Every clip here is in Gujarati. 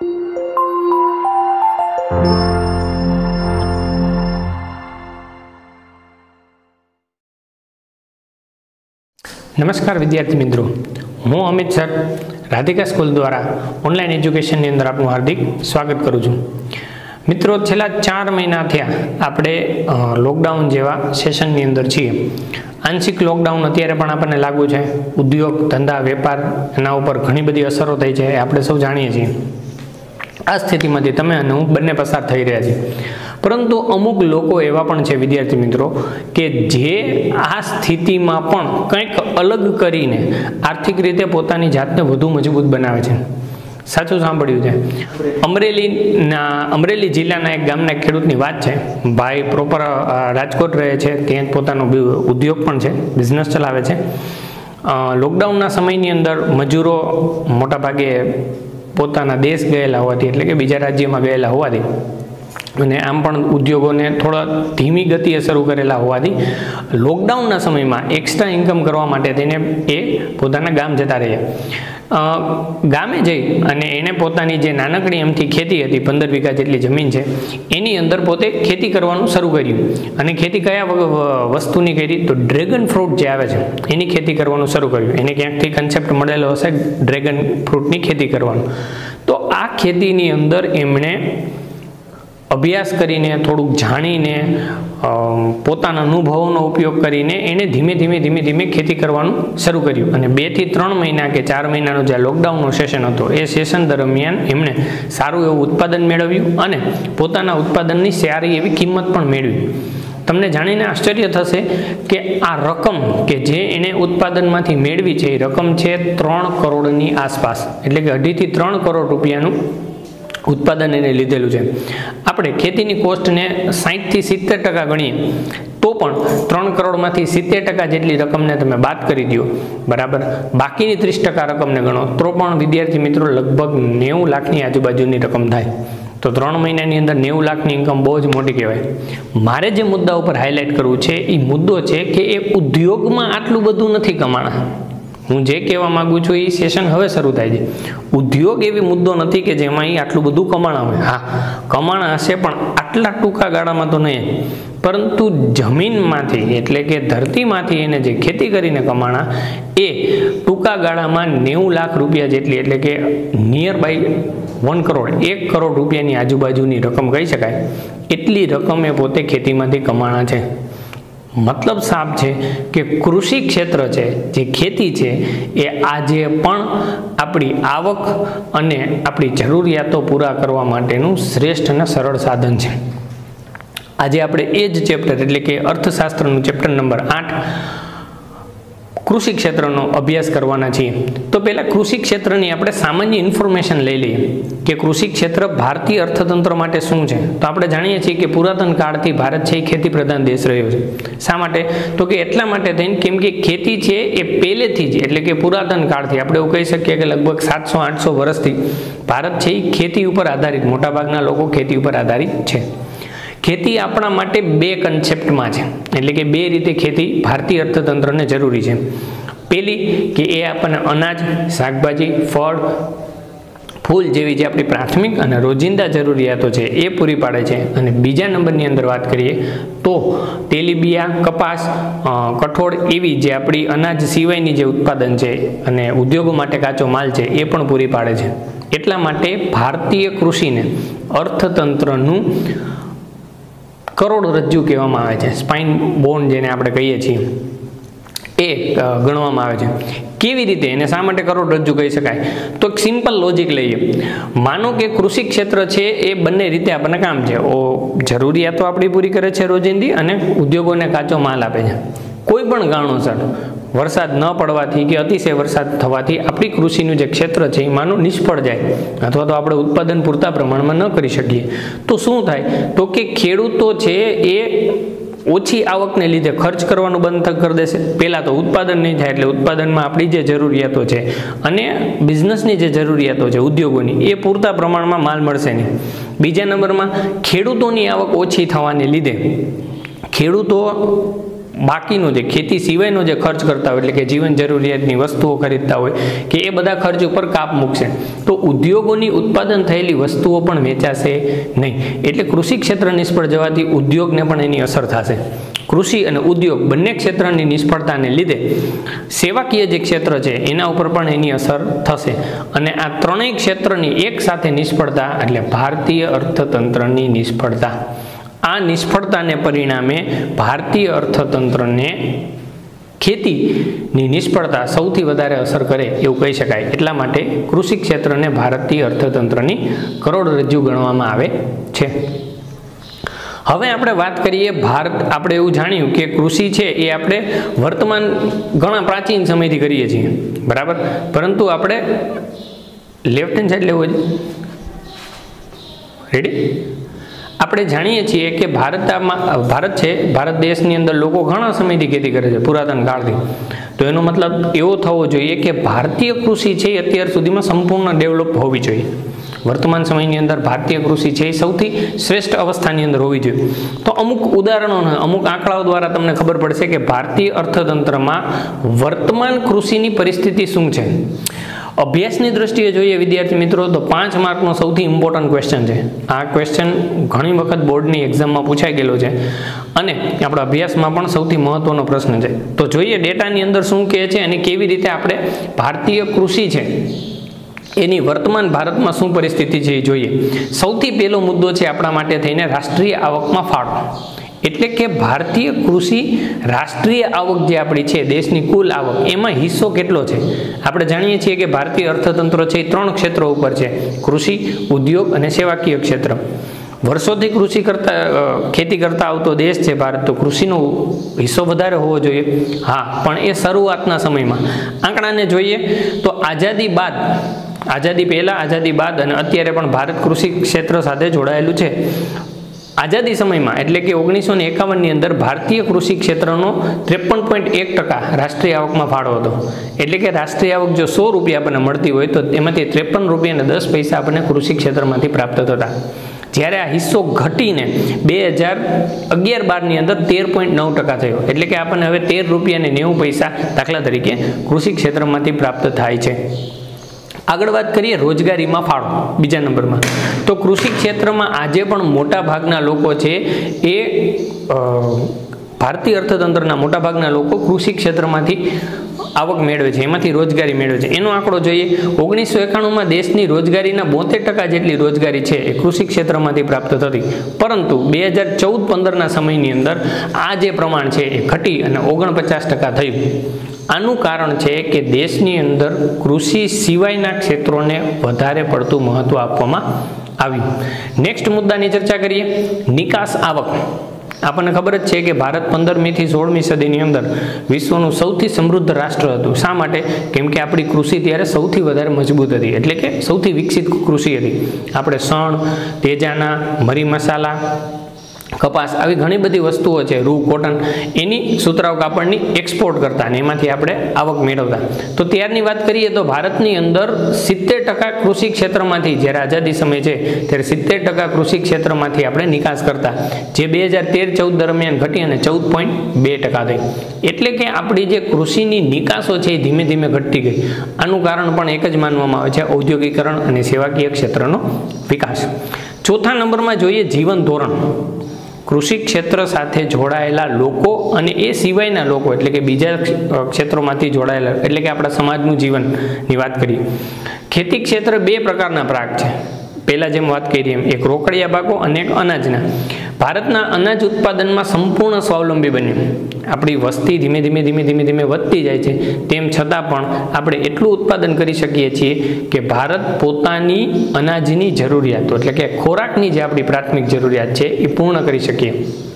નમસ્કાર વિદ્યાર્થી મિત્રો, હું અમિત સર રાધિકા સ્કૂલ દ્વારા ઓનલાઈન એજ્યુકેશનની અંદર આપનું હાર્દિક સ્વાગત કરું છું. મિત્રો, છેલ્લા 4 મહિના થયા આપણે લોકડાઉન જેવા સેશનની અંદર છીએ. આંશિક લોકડાઉન અત્યારે પણ આપણને લાગુ છે. ઉદ્યોગ, ધંધા, વેપાર એના ઉપર ઘણી બધી અસરો થઈ છે, આપણે સૌ જાણીએ છીએ. આ સ્થિતિમાંથી તમે અને હું બંને પસાર થઈ રહ્યા છીએ. પરંતુ અમુક લોકો એવા પણ છે વિદ્યાર્થી મિત્રો કે જે આ સ્થિતિમાં પણ કંઈક અલગ કરીને આર્થિક રીતે પોતાની જાતને વધુ મજબૂત બનાવે છે. સાચું સાંભળ્યું છે. અમરેલી જિલ્લાના એક ગામના ખેડૂતની વાત છે. ભાઈ પ્રોપર રાજકોટ રહે છે, ત્યાં પોતાનો ઉદ્યોગ પણ છે, બિઝનેસ ચલાવે છે. લોકડાઉનના સમયની અંદર મજૂરો મોટાભાગે પોતાના દેશ ગયેલા હોવાથી, એટલે કે બીજા રાજ્યમાં ગયેલા હોવાથી, અને આમ પણ ઉદ્યોગોને થોડા ધીમી ગતિએ શરૂ કરેલા હોવાથી લોકડાઉનના સમયમાં એક્સ્ટ્રા ઇન્કમ કરવા માટે તેને એ પોતાના ગામ જતા રહ્યા. ગામે જઈ અને એને પોતાની જે નાનકડી એમથી ખેતી હતી, 15 વીઘા જેટલી જમીન છે, એની અંદર પોતે ખેતી કરવાનું શરૂ કર્યું. અને ખેતી કયા વસ્તુની કરી? તો ડ્રેગન ફ્રૂટ જે આવે છે એની ખેતી કરવાનું શરૂ કર્યું. એને ક્યાંકથી કન્સેપ્ટ મળેલો હશે ડ્રેગન ફ્રૂટની ખેતી કરવાનું. તો આ ખેતીની અંદર એમણે અભ્યાસ કરીને, થોડુંક જાણીને, પોતાના અનુભવોનો ઉપયોગ કરીને એને ધીમે ધીમે ખેતી કરવાનું શરૂ કર્યું. અને 2 થી 3 મહિના કે 4 મહિનાનો જે લોકડાઉનનો સેશન હતો, એ સેશન દરમિયાન એમણે સારું એવું ઉત્પાદન મેળવ્યું અને પોતાના ઉત્પાદનની સારી એવી કિંમત પણ મેળવી. તમને જાણીને આશ્ચર્ય થશે કે આ રકમ કે જે એને ઉત્પાદનમાંથી મેળવી છે, એ રકમ છે 3 કરોડની આસપાસ, એટલે કે 2.5 થી 3 કરોડ રૂપિયાનું ઉત્પાદન એને લીધેલું છે. આપણે ખેતીની કોસ્ટને 60 થી 70% ગણીએ તો પણ 3 કરોડમાંથી 70% જેટલી રકમને તમે બાદ કરી દો, બરાબર, બાકીની 30% રકમને ગણો તો પણ વિદ્યાર્થી મિત્રો લગભગ 90 લાખની આજુબાજુની રકમ થાય. તો 3 મહિનાની અંદર 90 લાખની ઇન્કમ બહુ જ મોટી કહેવાય. મારે જે મુદ્દા ઉપર હાઇલાઇટ કરવું છે એ મુદ્દો છે કે એ ઉદ્યોગમાં આટલું બધું નથી કમાણા. હું જે કહેવા માંગુ છું એ સેશન હવે શરૂ થાય છે. ઉદ્યોગ એવી મુદ્દો નથી કે જેમાં એ આટલું બધું કમાણા હોય. હા, કમાણા હશે પણ આટલા ટૂંકા ગાળામાં તો નહીં. પરંતુ જમીનમાંથી, એટલે કે ધરતીમાંથી એને જે ખેતી કરીને કમાણા, એ ટૂંકા ગાળામાં 90 લાખ રૂપિયા જેટલી, એટલે કે નિયર બાય 1 કરોડ, 1 કરોડ રૂપિયાની આજુબાજુની રકમ કહી શકાય, એટલી રકમ એ પોતે ખેતીમાંથી કમાણા છે. મતલબ સાફ છે કે કૃષિ ક્ષેત્ર છે, જે ખેતી છે, એ આજે પણ આપણી આવક અને આપણી જરૂરિયાતો પૂરા કરવા માટેનું શ્રેષ્ઠ અને સરળ સાધન છે. આજે આપણે એ જ ચેપ્ટર, એટલે કે અર્થશાસ્ત્રનું ચેપ્ટર નંબર 8 કૃષિ ક્ષેત્રનો અભ્યાસ કરવાના છીએ. તો પહેલા કૃષિ ક્ષેત્રની આપણે સામાન્ય ઇન્ફોર્મેશન લઈ લઈએ કે કૃષિ ક્ષેત્ર ભારતીય અર્થતંત્ર માટે શું છે. તો આપણે જાણીએ છીએ કે પુરાતન કાળથી ભારત છે એ ખેતી પ્રધાન દેશ રહ્યો છે. શા માટે? તો કે એટલા માટે થઈને કેમ કે ખેતી છે એ પહેલેથી જ, એટલે કે પુરાતન કાળથી, આપણે એવું કહી શકીએ કે લગભગ 700-800 વર્ષથી ભારત છે એ ખેતી ઉપર આધારિત, મોટાભાગના લોકો ખેતી ઉપર આધારિત છે. ખેતી આપણા માટે 2 કન્સેપ્ટમાં છે, એટલે કે 2 રીતે ખેતી ભારતીય અર્થતંત્રને જરૂરી છે. પહેલી કે એ આપણને અનાજ, શાકભાજી, ફળ, ફૂલ જેવી જે આપણી પ્રાથમિક અને રોજિંદા જરૂરિયાતો છે એ પૂરી પાડે છે. અને બીજા નંબરની અંદર વાત કરીએ તો તેલીબિયા, કપાસ, કઠોળ એવી જે આપણી અનાજ સિવાયની જે ઉત્પાદન છે અને ઉદ્યોગો માટે કાચો માલ છે એ પણ પૂરી પાડે છે. એટલા માટે ભારતીય કૃષિને અર્થતંત્રનું કરોડરજ્જુ કહેવામાં આવે છે, સ્પાઇન બોન જેને આપણે કહીએ છીએ, એ ગણવામાં આવે છે. કેવી રીતે, એને શા માટે કરોડરજ્જુ કહી શકાય? તો એક સિમ્પલ લોજિક લઈએ. માનો કે કૃષિ ક્ષેત્ર છે એ બંને રીતે આપણને કામ છે. જરૂરિયાતો આપણી પૂરી કરે છે રોજિંદી, અને ઉદ્યોગોને કાચો માલ આપે છે. કોઈ પણ કારણોસર વરસાદ ન પડવાથી કે અતિશય વરસાદ થવાથી આપણી કૃષિનું જે ક્ષેત્ર છે એ માનો નિષ્ફળ જાય, અથવા તો આપણે ઉત્પાદન પૂરતા પ્રમાણમાં ન કરી શકીએ, તો શું થાય? તો કે ખેડૂતો છે એ ઓછી આવકને લીધે ખર્ચ કરવાનું બંધ કરી દેશે. પહેલાં તો ઉત્પાદન નહીં થાય, એટલે ઉત્પાદનમાં આપણી જે જરૂરિયાતો છે અને બિઝનેસની જે જરૂરિયાતો છે ઉદ્યોગોની, એ પૂરતા પ્રમાણમાં માલ મળશે નહીં. બીજા નંબરમાં ખેડૂતોની આવક ઓછી થવાને લીધે ખેડૂતો બાકીનો જે ખેતી સિવાયનો જે ખર્ચ કરતા હોય, એટલે કે જીવન જરૂરિયાતની વસ્તુઓ ખરીદતા હોય કે એ બધા ખર્ચ ઉપર કાપ મૂકશે તો ઉદ્યોગોની ઉત્પાદન થયેલી વસ્તુઓ પણ વેચાશે નહીં. એટલે કૃષિ ક્ષેત્ર નિષ્ફળ જવાથી ઉદ્યોગને પણ એની અસર થશે. કૃષિ અને ઉદ્યોગ બંને ક્ષેત્રની નિષ્ફળતાને લીધે સેવાકીય જે ક્ષેત્ર છે એના ઉપર પણ એની અસર થશે. અને આ ત્રણેય ક્ષેત્રની એક સાથે નિષ્ફળતા એટલે ભારતીય અર્થતંત્રની નિષ્ફળતા. આ નિષ્ફળતાને પરિણામે ભારતીય અર્થતંત્રને ખેતીની નિષ્ફળતા સૌથી વધારે અસર કરે એવું કહી શકાય. એટલા માટે કૃષિ ક્ષેત્રને ભારતીય અર્થતંત્રની કરોડરજ્જુ ગણવામાં આવે છે. હવે આપણે વાત કરીએ આપણે એવું જાણ્યું કે કૃષિ છે એ આપણે વર્તમાન ઘણા પ્રાચીન સમયથી કરીએ છીએ, બરાબર. પરંતુ આપણે લેફ્ટ હેન્ડ સાઈડ લેવું છે, રેડી. આપણે જાણીએ છીએ કે ભારત છે, ભારત દેશની અંદર લોકો ઘણા સમયથી ખેતી કરે છે, પુરાતન કાળથી. તો એનો મતલબ એવો થવો જોઈએ કે ભારતીય કૃષિ છે એ અત્યાર સુધીમાં સંપૂર્ણ ડેવલપ હોવી જોઈએ. વર્તમાન સમયની અંદર ભારતીય કૃષિ છે એ સૌથી શ્રેષ્ઠ અવસ્થાની અંદર હોવી જોઈએ. તો અમુક ઉદાહરણો, અમુક આંકડાઓ દ્વારા તમને ખબર પડશે કે ભારતીય અર્થતંત્રમાં વર્તમાન કૃષિની પરિસ્થિતિ શું છે. અભ્યાસની દ્રષ્ટિએ જોઈએ વિદ્યાર્થી મિત્રો તો 5 માર્કનો સૌથી ઇમ્પોર્ટન્ટ ક્વેશ્ચન છે. આ ક્વેશ્ચન ઘણી વખત બોર્ડની એક્ઝામમાં પૂછાઈ ગયેલો છે અને આપણા અભ્યાસમાં પણ સૌથી મહત્વનો પ્રશ્ન છે. તો જોઈએ ડેટાની અંદર શું કહે છે અને કેવી રીતે આપણે ભારતીય કૃષિ છે એની વર્તમાન ભારતમાં શું પરિસ્થિતિ છે એ જોઈએ. સૌથી પહેલો મુદ્દો છે આપણા માટે થઈને રાષ્ટ્રીય આવકમાં ફાળો. એટલે કે ભારતીય કૃષિ રાષ્ટ્રીય આવક જે આપણી છે, દેશની કુલ આવક, એમાં હિસ્સો કેટલો છે. આપણે જાણીએ છીએ કે ભારતીય અર્થતંત્ર છે એ 3 ક્ષેત્રો ઉપર છે: કૃષિ, ઉદ્યોગ અને સેવાકીય ક્ષેત્ર. વર્ષોથી ખેતી કરતા આવતો દેશ છે ભારત, તો કૃષિનો હિસ્સો વધારે હોવો જોઈએ. હા, પણ એ શરૂઆતના સમયમાં. આંકડાને જોઈએ તો આઝાદી પહેલા, આઝાદી બાદ અને અત્યારે પણ ભારત કૃષિ ક્ષેત્ર સાથે જોડાયેલું છે. આઝાદી સમયમાં એટલે કે 1951ની અંદર ભારતીય કૃષિ ક્ષેત્રનો 53.1% રાષ્ટ્રીય આવકમાં ફાળો હતો. એટલે કે રાષ્ટ્રીય આવક જો 100 રૂપિયા આપણને મળતી હોય તો એમાંથી 53 રૂપિયા અને 10 પૈસા આપણને કૃષિ ક્ષેત્રમાંથી પ્રાપ્ત થતા. જ્યારે આ હિસ્સો ઘટીને 2011-12ની અંદર 13.9% થયો. એટલે કે આપણને હવે 13 રૂપિયા અને 90 પૈસા દાખલા તરીકે કૃષિ ક્ષેત્રમાંથી પ્રાપ્ત થાય છે. આગળ વાત કરીએ રોજગારીમાં ફાળો, બીજા નંબરમાં. તો કૃષિ ક્ષેત્રમાં આજે પણ મોટા ભાગના લોકો છે એ ભારતીય અર્થતંત્રના મોટા ભાગના લોકો કૃષિ ક્ષેત્રમાંથી આવક મેળવે છે, એમાંથી રોજગારી મેળવે છે. એનો આંકડો જોઈએ, 1991માં દેશની રોજગારીના 72% જેટલી રોજગારી છે એ કૃષિ ક્ષેત્રમાંથી પ્રાપ્ત થતી. પરંતુ 2014-15ના સમયની અંદર આ જે પ્રમાણ છે એ ઘટી અને 49% થયું. આનું કારણ છે કે દેશની અંદર કૃષિ સિવાયના ક્ષેત્રોને વધારે પડતું મહત્વ આપવામાં આવ્યું. નેક્સ્ટ મુદ્દાની ચર્ચા કરીએ, નિકાસ આવક. આપણને ખબર જ છે કે ભારત 15મી થી 16મી સદીની અંદર વિશ્વનું સૌથી સમૃદ્ધ રાષ્ટ્ર હતું. શા માટે? કેમ કે આપણી કૃષિ ત્યારે સૌથી વધારે મજબૂત હતી, એટલે કે સૌથી વિકસિત કૃષિ હતી. આપણે શણ, તેજાના, મરી મસાલા, કપાસ, આવી ઘણી બધી વસ્તુઓ છે, રૂ, કોટન, એની સુતરાઉ કાપડની એક્સપોર્ટ કરતા અને એમાંથી આપણે આવક મેળવતા. તો ત્યારની વાત કરીએ તો ભારતની અંદર 70% કૃષિ ક્ષેત્રમાંથી, જ્યારે આઝાદી સમય છે ત્યારે 70% કૃષિ ક્ષેત્રમાંથી આપણે નિકાસ કરતા, જે 2013-14 દરમિયાન ઘટી અને 14.2% થઈ. એટલે કે આપણી જે કૃષિની નિકાસો છે એ ધીમે ધીમે ઘટતી ગઈ. આનું કારણ પણ એક જ માનવામાં આવે છે, ઔદ્યોગિકરણ અને સેવાકીય ક્ષેત્રનો વિકાસ. ચોથા નંબરમાં જોઈએ જીવન ધોરણ. કૃષિ ક્ષેત્ર સાથે જોડાયેલા લોકો અને એ સિવાયના લોકો, એટલે કે બીજા ક્ષેત્રોમાંથી જોડાયેલા, એટલે કે આપણા સમાજનું જીવનની વાત કરીએ. ખેતી ક્ષેત્ર 2 પ્રકારના ભાગ છે. પહેલાં જેમ વાત કરી એમ, એક રોકડિયા પાકો અને એક અનાજના. ભારતના અનાજ ઉત્પાદનમાં સંપૂર્ણ સ્વાવલંબી બન્યું. આપણી વસ્તી ધીમે ધીમે વધતી જાય છે, તેમ છતાં પણ આપણે એટલું ઉત્પાદન કરી શકીએ છીએ કે ભારત પોતાની અનાજની જરૂરિયાતો, એટલે કે ખોરાકની જે આપણી પ્રાથમિક જરૂરિયાત છે એ પૂર્ણ કરી શકીએ.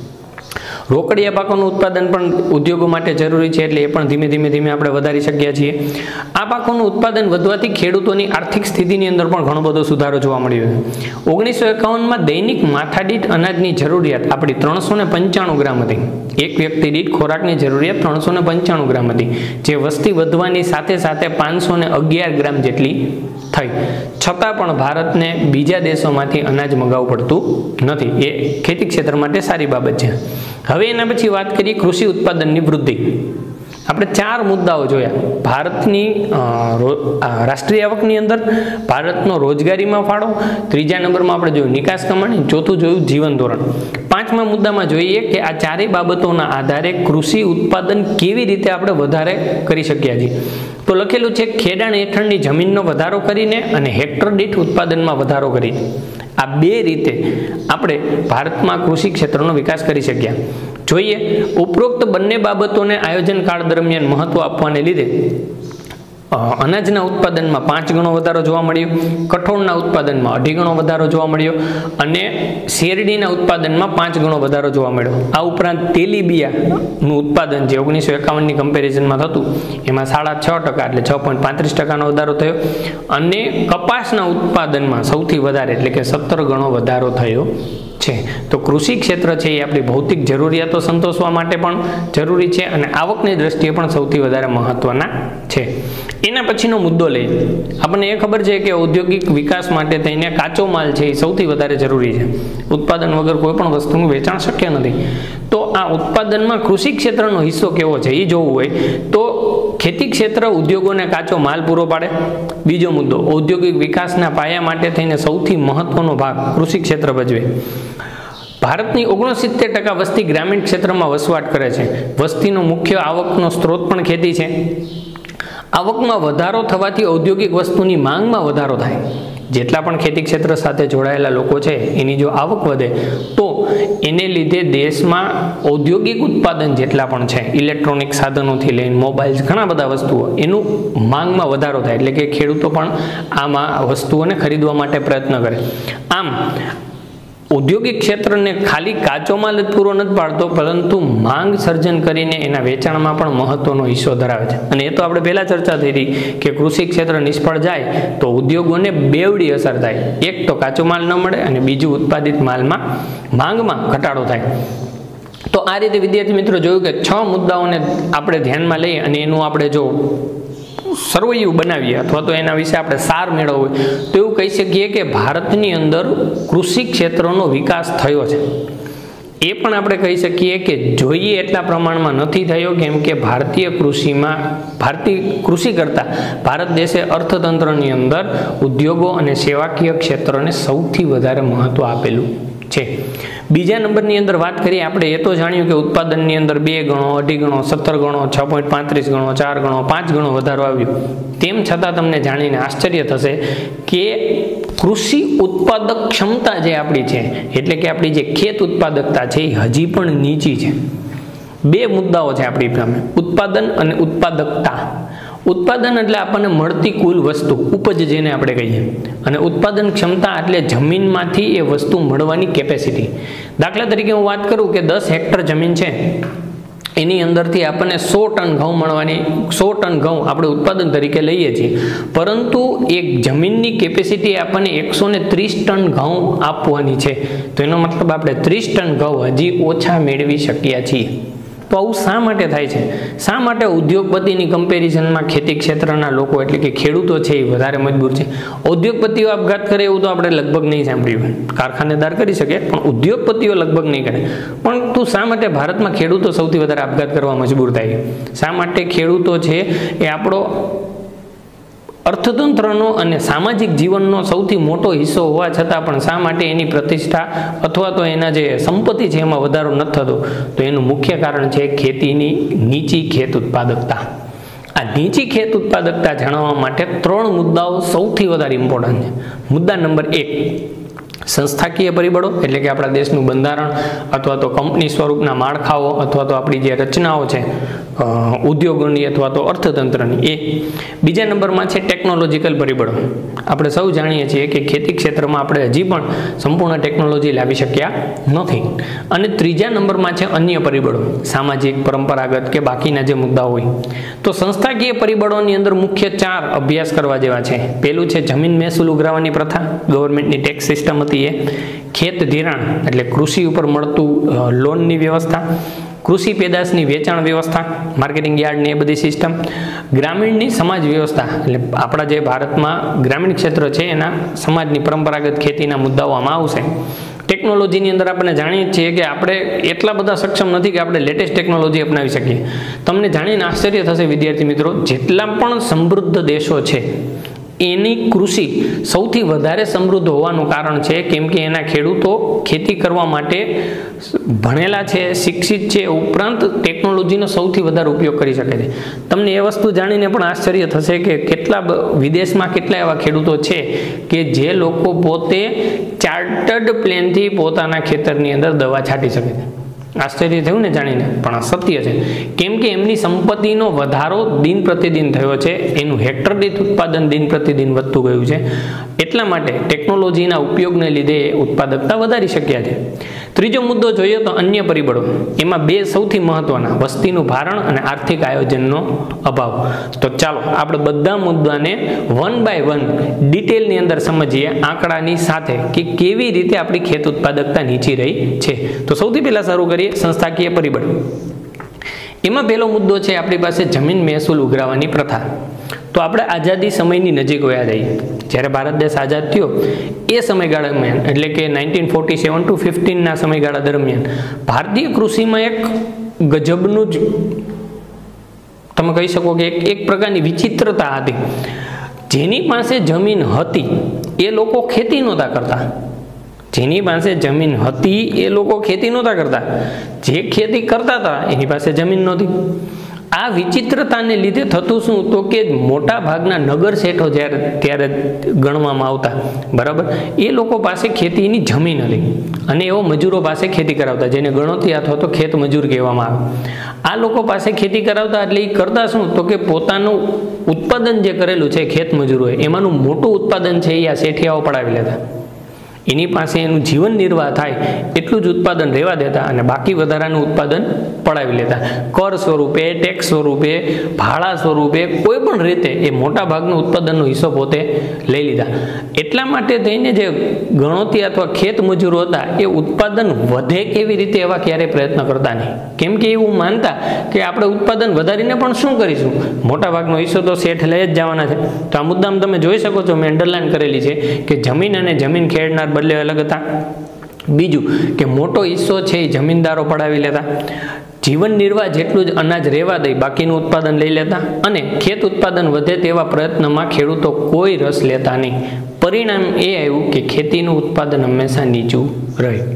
રોકડિયા પાકોનું ઉત્પાદન પણ ઉદ્યોગો માટે જરૂરી છે, એટલે એ પણ ધીમે ધીમે આપણે વધારી શકીએ છીએ. આ પાકોનું ઉત્પાદન વધવાથી ખેડૂતોની આર્થિક સ્થિતિની અંદર પણ ઘણો બધો સુધારો જોવા મળ્યો છે. 1951માં દૈનિક માથાદીઠ અનાજની જરૂરિયાત આપણી 395 ગ્રામ હતી. એક વ્યક્તિ દીઠ ખોરાકની જરૂરિયાત 395 ગ્રામ હતી, જે વસ્તી વધવાની સાથે સાથે 511 ગ્રામ જેટલી થઈ છતાં પણ ભારતને બીજા દેશોમાંથી અનાજ મંગાવવું પડતું નથી. એ ખેતી ક્ષેત્ર માટે સારી બાબત છે. હવે એના પછી વાત કરીએ કૃષિ ઉત્પાદનની વૃદ્ધિ. આપણે 4 મુદ્દાઓ જોયા. ભારતની રાષ્ટ્રીય આવકની અંદર, ભારતનો રોજગારીમાં ફાળો, ત્રીજા નંબરમાં આપણે જોયું નિકાસ કમાણી, ચોથું જોયું જીવન ધોરણ. 5મા મુદ્દામાં જોઈએ કે આ ચારેય બાબતોના આધારે કૃષિ ઉત્પાદન કેવી રીતે આપણે વધારે કરી શક્યા છીએ. તો લખેલું છે ખેડાણ હેઠળની જમીનનો વધારો કરીને અને હેક્ટર દીઠ ઉત્પાદનમાં વધારો કરીને. આ 2 રીતે આપણે ભારતમાં કૃષિ ક્ષેત્રનો વિકાસ કરી શક્યા. જોઈએ ઉપરોક્ત બંને બાબતોને આયોજન કાળ દરમિયાન મહત્વ આપવાને લીધે અનાજના ઉત્પાદનમાં 5 ગણો વધારો જોવા મળ્યો, કઠોળના ઉત્પાદનમાં 2.5 ગણો વધારો જોવા મળ્યો અને શેરડીના ઉત્પાદનમાં 5 ગણો વધારો જોવા મળ્યો. આ ઉપરાંત તેલીબિયાનું ઉત્પાદન જે 1951ની કમ્પેરિઝનમાં થતું એમાં 6.5% એટલે 6.35%નો વધારો થયો અને કપાસના ઉત્પાદનમાં સૌથી વધારે એટલે કે 17 ગણો વધારો થયો છે. તો કૃષિ ક્ષેત્ર છે એ આપણી ભૌતિક જરૂરિયાતો સંતોષવા માટે પણ જરૂરી છે અને આવકની દ્રષ્ટિએ પણ સૌથી વધારે મહત્વના છે. એના પછીનો મુદ્દો લઈએ. આપણને એ ખબર છે કે ઔદ્યોગિક વિકાસ માટે થઈને કાચો માલ છે એ સૌથી વધારે જરૂરી છે. ઉત્પાદન વગર કોઈ પણ વસ્તુનું વેચાણ શક્ય નથી. તો આ ઉત્પાદનમાં કૃષિ ક્ષેત્રનો હિસ્સો કેવો છે એ જોવું હોય તો ખેતી ક્ષેત્ર ઉદ્યોગોને કાચો માલ પૂરો પાડે. બીજો મુદ્દો ઔદ્યોગિક વિકાસના પાયા માટે થઈને સૌથી મહત્વનો ભાગ કૃષિ ક્ષેત્ર ભજવે. ભારતની 69% વસ્તી ગ્રામીણ ક્ષેત્રમાં વસવાટ કરે છે. વસ્તીનો મુખ્ય આવકનો સ્ત્રોત પણ ખેતી છે. આવકમાં વધારો થવાથી ઔદ્યોગિક વસ્તુની માંગમાં વધારો થાય. જેટલા પણ ખેતી ક્ષેત્ર સાથે જોડાયેલા લોકો છે એની જો આવક વધે તો એને લીધે દેશમાં ઔદ્યોગિક ઉત્પાદન જેટલા પણ છે, ઇલેક્ટ્રોનિક સાધનોથી લઈને મોબાઈલ, ઘણા બધા વસ્તુઓ, એનું માંગમાં વધારો થાય. એટલે કે ખેડૂતો પણ આમાં વસ્તુઓને ખરીદવા માટે પ્રયત્ન કરે. આમ ઔદ્યોગિક ક્ષેત્રને ખાલી કાચો માલ જ પૂરો નથી પાડતો, પરંતુ માંગ સર્જન કરીને એના વેચાણમાં પણ મહત્વનો હિસ્સો ધરાવે છે. અને એ તો આપણે પહેલા ચર્ચા થઈ હતી કે કૃષિ ક્ષેત્ર નિષ્ફળ જાય તો ઉદ્યોગોને બેવડી અસર થાય. એક તો કાચો માલ ન મળે અને બીજું ઉત્પાદિત માલમાં માંગમાં ઘટાડો થાય. તો આ રીતે વિદ્યાર્થી મિત્રો જોયું કે 6 મુદ્દાઓને આપણે ધ્યાનમાં લઈએ અને એનું આપણે જો સર્વૈયું બનાવીએ અથવા તો એના વિશે આપણે સાર મેળવવો તો એવું કહી શકીએ કે ભારતની અંદર કૃષિ ક્ષેત્રનો વિકાસ થયો છે. એ પણ આપણે કહી શકીએ કે જોઈએ એટલા પ્રમાણમાં નથી થયો, કેમ કે ભારતીય કૃષિ કરતાં ભારત દેશે અર્થતંત્રની અંદર ઉદ્યોગો અને સેવાકીય ક્ષેત્રોને સૌથી વધારે મહત્વ આપેલું છે. બીજા નંબરની અંદર વાત કરીએ આપણે એ તો જાણ્યું કે ઉત્પાદનની અંદર 2 ગણો, 2.5 ગણો, 17 ગણો, 6.35 ગણો, 4 ગણો, 5 ગણો વધારો આવ્યો. તેમ છતાં તમને જાણીને આશ્ચર્ય થશે કે કૃષિ ઉત્પાદક ક્ષમતા જે આપણી છે એટલે કે આપણી જે ખેત ઉત્પાદકતા છે એ હજી પણ નીચી છે. 2 મુદ્દાઓ છે આપણી સામે, ઉત્પાદન અને ઉત્પાદકતા. ઉત્પાદન એટલે આપણને મળતી કુલ વસ્તુ, ઉપજ જેને આપણે કહીએ, અને ઉત્પાદન ક્ષમતા એટલે જમીનમાંથી એ વસ્તુ મળવાની કેપેસિટી. દાખલા તરીકે હું વાત કરું કે 10 હેક્ટર જમીન છે, એની અંદરથી આપણને 100 ટન ઘઉં મળવાની, 100 ટન ઘઉં આપણે ઉત્પાદન તરીકે લઈએ છીએ, પરંતુ એક જમીનની કેપેસિટી આપણને 130 ટન ઘઉં આપવાની છે. તો એનો મતલબ આપણે 30 ટન ઘઉં હજી ઓછા મેળવી શક્યા છીએ. તો આવું શા માટે થાય છે? શા માટે ઉદ્યોગપતિની કમ્પેરિઝનમાં ખેતી ક્ષેત્રના લોકો એટલે કે ખેડૂતો છે એ વધારે મજબૂર છે? ઉદ્યોગપતિઓ આપઘાત કરે એવું તો આપણે લગભગ નહીં સાંભળ્યું. કારખાનેદાર કરી શકે પણ ઉદ્યોગપતિઓ લગભગ નહીં કરે. પણ તું શા માટે ભારતમાં ખેડૂતો સૌથી વધારે આપઘાત કરવા મજબૂર થાય? શા માટે ખેડૂતો છે એ આપણો અર્થતંત્રનો અને સામાજિક જીવનનો સૌથી મોટો હિસ્સો હોવા છતાં પણ શા માટે એની પ્રતિષ્ઠા અથવા તો એના જે સંપત્તિ છે એમાં વધારો નથી થતો? તો એનું મુખ્ય કારણ છે ખેતીની નીચી ખેત ઉત્પાદકતા. આ નીચી ખેત ઉત્પાદકતા જાણવા માટે 3 મુદ્દાઓ સૌથી વધારે ઇમ્પોર્ટન્ટ છે. મુદ્દા નંબર 1, સંસ્થાકીય પરિબળો એટલે કે આપણા દેશનું બંધારણ અથવા તો કંપની સ્વરૂપના માળખાઓ અથવા તો આપણી જે રચનાઓ છે ઉદ્યોગોની અથવા તો અર્થતંત્રની એ. બીજા નંબરમાં છે ટેકનોલોજીકલ પરિબળો. આપણે સૌ જાણીએ છીએ કે ખેતી ક્ષેત્રમાં આપણે હજી પણ સંપૂર્ણ ટેકનોલોજી લાવી શક્યા નથી. અને ત્રીજા નંબરમાં છે અન્ય પરિબળો, સામાજિક, પરંપરાગત કે બાકીના જે મુદ્દાઓ હોય. તો સંસ્થાકીય પરિબળોની અંદર મુખ્ય 4 અભ્યાસ કરવા જેવા છે. પહેલું છે જમીન મહેસૂલ ઉઘરાવવાની પ્રથા, ગવર્મેન્ટની ટેક્સ સિસ્ટમ હતી એ. ખેત ધિરાણ એટલે કૃષિ ઉપર મળતું લોનની વ્યવસ્થા. કૃષિ પેદાશની વેચાણ વ્યવસ્થા, માર્કેટિંગ યાર્ડની એ બધી સિસ્ટમ, ગ્રામીણની સમાજ વ્યવસ્થા, એટલે આપણા જે ભારતમાં ગ્રામીણ ક્ષેત્ર છે એના સમાજની પરંપરાગત ખેતીના મુદ્દાઓ આમાં આવશે. ટેકનોલોજીની અંદર આપણે જાણીએ છીએ કે આપણે એટલા બધા સક્ષમ નથી કે આપણે લેટેસ્ટ ટેકનોલોજી અપનાવી શકીએ. તમને જાણીને આશ્ચર્ય થશે વિદ્યાર્થી મિત્રો, જેટલા પણ સમૃદ્ધ દેશો છે એની કૃષિ સૌથી વધારે સમૃદ્ધ હોવાનું કારણ છે કેમ કે એના ખેડૂતો ખેતી કરવા માટે ભણેલા છે, શિક્ષિત છે, ઉપરાંત ટેકનોલોજીનો સૌથી વધારે ઉપયોગ કરી શકે છે. તમને એ વસ્તુ જાણીને પણ આશ્ચર્ય થશે કે કેટલા વિદેશમાં કેટલા એવા ખેડૂતો છે કે જે લોકો પોતે ચાર્ટર્ડ પ્લેનથી પોતાના ખેતરની અંદર દવા છાંટી શકે છે. આશ્ચર્ય થયું ને જાણીને, પણ સત્ય છે. કેમ કે એમની સંપત્તિનો વધારો દિન પ્રતિદિન થયો છે, એનું હેક્ટર દીઠ ઉત્પાદન દિન પ્રતિદિન વધતું ગયું છે. એટલા માટે ટેકનોલોજીના ઉપયોગને લીધે ઉત્પાદકતા વધારી શક્યા છે. ત્રીજો મુદ્દો જોઈએ તો અન્ય પરિબળો. એમાં બે સૌથી મહત્વના, વસ્તીનું ભારણ અને આર્થિક આયોજનનો અભાવ. તો ચાલો આપણે બધા મુદ્દાને વન બાય વન ડિટેલની અંદર સમજીએ આંકડાની સાથે કે કેવી રીતે આપણી ખેત ઉત્પાદકતા નીચી રહી છે. તો સૌથી પહેલા શરૂ કરીએ સંસ્થાકીય પરિબળ. એમાં પહેલો મુદ્દો છે આપણી પાસે જમીન મહેસૂલ ઉઘરાવવાની પ્રથા. તો આપણે આઝાદી સમયની નજીક વયા જઈએ. જ્યારે ભારત દેશ આઝાદ થયો એ સમયગાળા દરમિયાન, એટલે કે 1947 to 15ના સમયગાળા દરમિયાન ભારતીય કૃષિમાં એક ગજબનું જ તમે કહી શકો કે એક પ્રકારની વિચિત્રતા હતી. જેની પાસે જમીન હતી એ લોકો ખેતી નહોતા કરતા. જેની પાસે જમીન હતી એ લોકો ખેતી નહોતા કરતા. જે ખેતી કરતા હતા એની પાસે જમીન નહોતી. આ વિચિત્રતાને લીધે થતું શું તો કે મોટા ભાગના નગર શેઠો ત્યારે ગણવામાં આવતા, બરાબર, એ લોકો પાસે ખેતીની જમીન હતી અને એવો મજૂરો પાસે ખેતી કરાવતા, જેને ગણોતી અથવા તો ખેત મજૂર કહેવામાં આવે. આ લોકો પાસે ખેતી કરાવતા એટલે એ કરતા શું તો કે પોતાનું ઉત્પાદન જે કરેલું છે ખેત મજૂરોએ, એમાંનું મોટું ઉત્પાદન છે એ આ શેઠિયાઓ પડાવી લેતા. એની પાસે એનું જીવન નિર્વાહ થાય એટલું જ ઉત્પાદન રહેવા દેતા અને બાકી વધારાનું ઉત્પાદન પડાવી લેતા. કર સ્વરૂપે, ટેક્સ સ્વરૂપે, ભાડા સ્વરૂપે, કોઈ પણ રીતે એ મોટા ભાગનું ઉત્પાદનનો હિસ્સો પોતે લઈ લીધા. એટલા માટે થઈને જે ગણોતી અથવા ખેત મજૂરો હતા એ ઉત્પાદન વધે કેવી રીતે એવા ક્યારેય પ્રયત્ન કરતા નહીં. કેમ કે એવું માનતા કે આપણે ઉત્પાદન વધારીને પણ શું કરીશું, મોટા ભાગનો હિસ્સો તો શેઠ લઈ જ જવાના છે. તો આ મુદ્દામાં તમે જોઈ શકો છો, મેં અંડરલાઈન કરેલી છે કે જમીન અને જમીન ખેડનાર બદલે અલગ હતા. બીજું કે મોટો હિસ્સો છે એ જમીનદારો પડાવી લેતા. જીવન નિર્વાહ જેટલું જ અનાજ રહેવા દઈ બાકીનું ઉત્પાદન લઈ લેતા અને ખેત ઉત્પાદન વધે તેવા પ્રયત્નમાં ખેડૂતો કોઈ રસ લેતા નહીં. પરિણામ એ આવ્યું કે ખેતીનું ઉત્પાદન હંમેશા નીચું રહ્યું.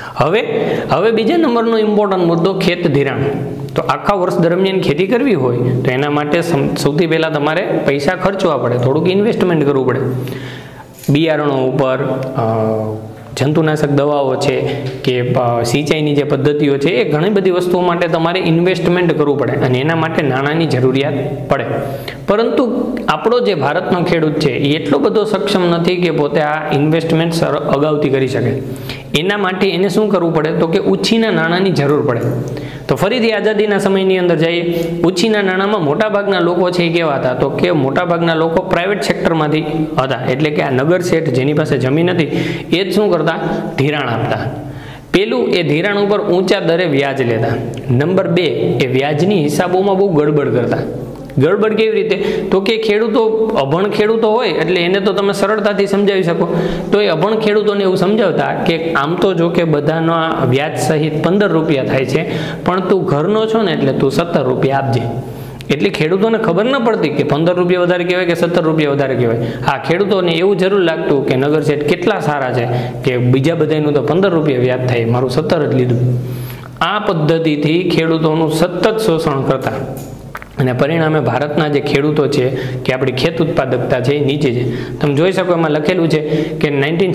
હવે બીજા નંબરનો ઇમ્પોર્ટન્ટ મુદ્દો ખેત ધિરાણ. તો આખા વર્ષ દરમિયાન ખેતી કરવી હોય તો એના માટે સૌથી પહેલાં તમારે પૈસા ખર્ચવા પડે, થોડુંક ઇન્વેસ્ટમેન્ટ કરવું પડે. બિયારણો ઉપર, જંતુનાશક દવાઓ છે કે સિંચાઈની જે પદ્ધતિઓ છે એ ઘણી બધી વસ્તુઓ માટે તમારે ઇન્વેસ્ટમેન્ટ કરવું પડે અને એના માટે નાણાંની જરૂરિયાત પડે. પરંતુ આપણો જે ભારતનો ખેડૂત છે એ એટલો બધો સક્ષમ નથી કે પોતે આ ઇન્વેસ્ટમેન્ટ અગાઉથી કરી શકે. એના માટે એને શું કરવું પડે તો કે ઉછીના નાણાંની જરૂર પડે. તો ફરીથી આઝાદીના સમયની અંદર જઈએ, ઉછીના નાણાંમાં મોટાભાગના લોકો છે એ કેવા હતા તો કે મોટાભાગના લોકો પ્રાઇવેટ સેક્ટરમાંથી હતા. એટલે કે આ નગર શેઠ જેની પાસે જમીન હતી એ જ શું કરતા, ધિરાણ આપતા. પેલું, એ ધિરાણ ઉપર ઊંચા દરે વ્યાજ લેતા. નંબર 2, એ વ્યાજની હિસાબોમાં બહુ ગડબડ કરતા. ગડબડ કેવી રીતે તો કે ખેડૂતો, અભણ ખેડૂતો હોય એટલે એને તો તમે સરળતાથી સમજાવી શકો. તો એ અભણ ખેડૂતોને એવું સમજાવતા કે આમ તો જો કે બધાનો વ્યાજ સહિત 15 રૂપિયા થાય છે, પણ તું ઘરનો છો ને એટલે તું 17 રૂપિયા આપજે. એટલે ખેડૂતોને ખબર ન પડતી કે 15 રૂપિયા વધારે કહેવાય કે 17 રૂપિયા વધારે કહેવાય. હા, ખેડૂતોને એવું જરૂર લાગતું કે નગર શેઠ કેટલા સારા છે કે બીજા બધાનું તો 15 રૂપિયા વ્યાજ થાય, મારું 17 જ લીધું. આ પદ્ધતિથી ખેડૂતોનું સતત શોષણ કરતા અને પરિણામે ભારતના જે ખેડૂતો છે કે આપણી ખેત ઉત્પાદકતા છે એ નીચે છે. તમે જોઈ શકો એમાં લખેલું છે કે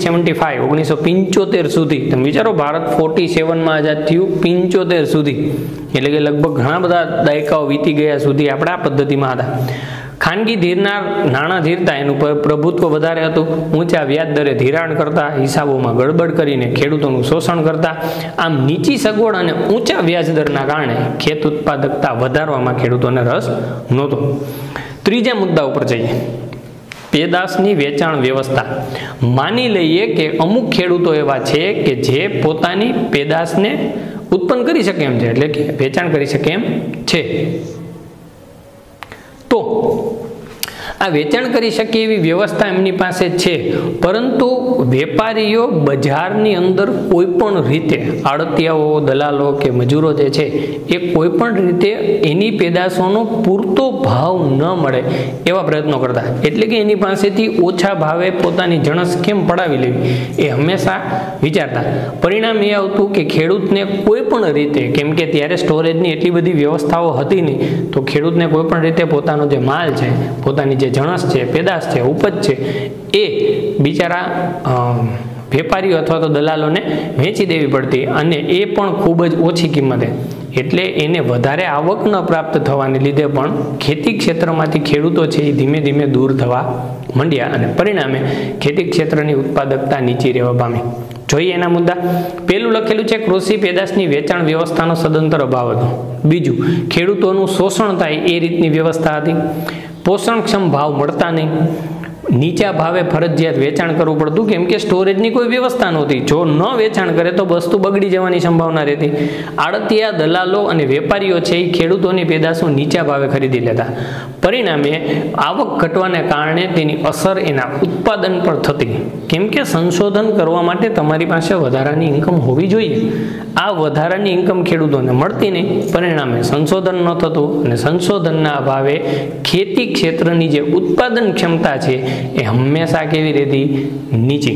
1975 સુધી, તમે વિચારો ભારત 47માં આઝાદ થયું, 75 સુધી, એટલે કે લગભગ ઘણા બધા દાયકાઓ વીતી ગયા સુધી આપણે આ પદ્ધતિમાં હતા. ખાનગી ધીરનાર નાણાં ધીરતા, એનું પ્રભુત્વ વધારે હતું. ઊંચા વ્યાજ દરે ધિરાણ કરતા, હિસાબોમાં ગડબડ કરીને ખેડૂતોનું શોષણ કરતા. આમ નીચી સગવડ અને ઊંચા વ્યાજ દરના કારણે ખેત ઉત્પાદકતા વધારવામાં ખેડૂતોને રસ નહોતો. ત્રીજા મુદ્દા ઉપર જઈએ, પેદાશની વેચાણ વ્યવસ્થા. માની લઈએ કે અમુક ખેડૂતો એવા છે કે જે પોતાની પેદાશને ઉત્પન્ન કરી શકે એમ છે, એટલે કે વેચાણ કરી શકે એમ છે. તો આ વેચાણ કરી શકે એવી વ્યવસ્થા એમની પાસે છે, પરંતુ વેપારીઓ બજારની અંદર કોઈ પણ રીતે આડતિયાઓ, દલાલો કે મજૂરો જે છે એ કોઈ પણ રીતે એની પેદાશોનો પૂરતો ભાવ ન મળે એવા પ્રયત્નો કરતા, એટલે કે એની પાસેથી ઓછા ભાવે પોતાની જણસ કેમ પડાવી લેવી એ હંમેશા વિચારતા. પરિણામ એ આવતું કે ખેડૂતને કોઈ પણ રીતે, કેમ કે ત્યારે સ્ટોરેજની એટલી બધી વ્યવસ્થાઓ હતી નહીં, તો ખેડૂતને કોઈ પણ રીતે પોતાનો જે માલ છે, પોતાની જે જણસ છે, પેદાશ છે, ઉપજ છે, એ બિચારા વેપારીઓ અથવા તો દલાલોને વેચી દેવી પડતી, અને એ પણ ખૂબ જ ઓછી કિંમતે. એટલે એને વધારે આવક ન પ્રાપ્ત થવાને લીધે પણ ખેતી ક્ષેત્રમાંથી ખેડૂતો છે એ ધીમે ધીમે દૂર થવા માંડ્યા, અને પરિણામે ખેતી ક્ષેત્રની ઉત્પાદકતા નીચી રહેવા પામી. જોઈએ એના મુદ્દા. પેલું લખેલું છે કૃષિ પેદાશની વેચાણ વ્યવસ્થાનો સદંતર અભાવ હતો. બીજું, ખેડૂતોનું શોષણ થાય એ રીતની વ્યવસ્થા હતી. પોષણક્ષમ ભાવ મળતા નહીં. નીચા ભાવે ફરજિયાત વેચાણ કરવું પડતું, કેમ કે સ્ટોરેજની કોઈ વ્યવસ્થા નહોતી. જો ન વેચાણ કરે તો વસ્તુ બગડી જવાની સંભાવના રહેતી. આડતિયા, દલાલો અને વેપારીઓ છે એ ખેડૂતોની પેદાશો નીચા ભાવે ખરીદી લેતા. પરિણામે આવક ઘટવાને કારણે તેની અસર એના ઉત્પાદન પર થતી, કેમ કે સંશોધન કરવા માટે તમારી પાસે વધારાની ઇન્કમ હોવી જોઈએ. આ વધારાની ઇન્કમ ખેડૂતોને મળતી નહીં, પરિણામે સંશોધન ન થતું, અને સંશોધનના અભાવે ખેતી ક્ષેત્રની જે ઉત્પાદન ક્ષમતા છે એ હંમેશા કેવી રહેતી? નીચી.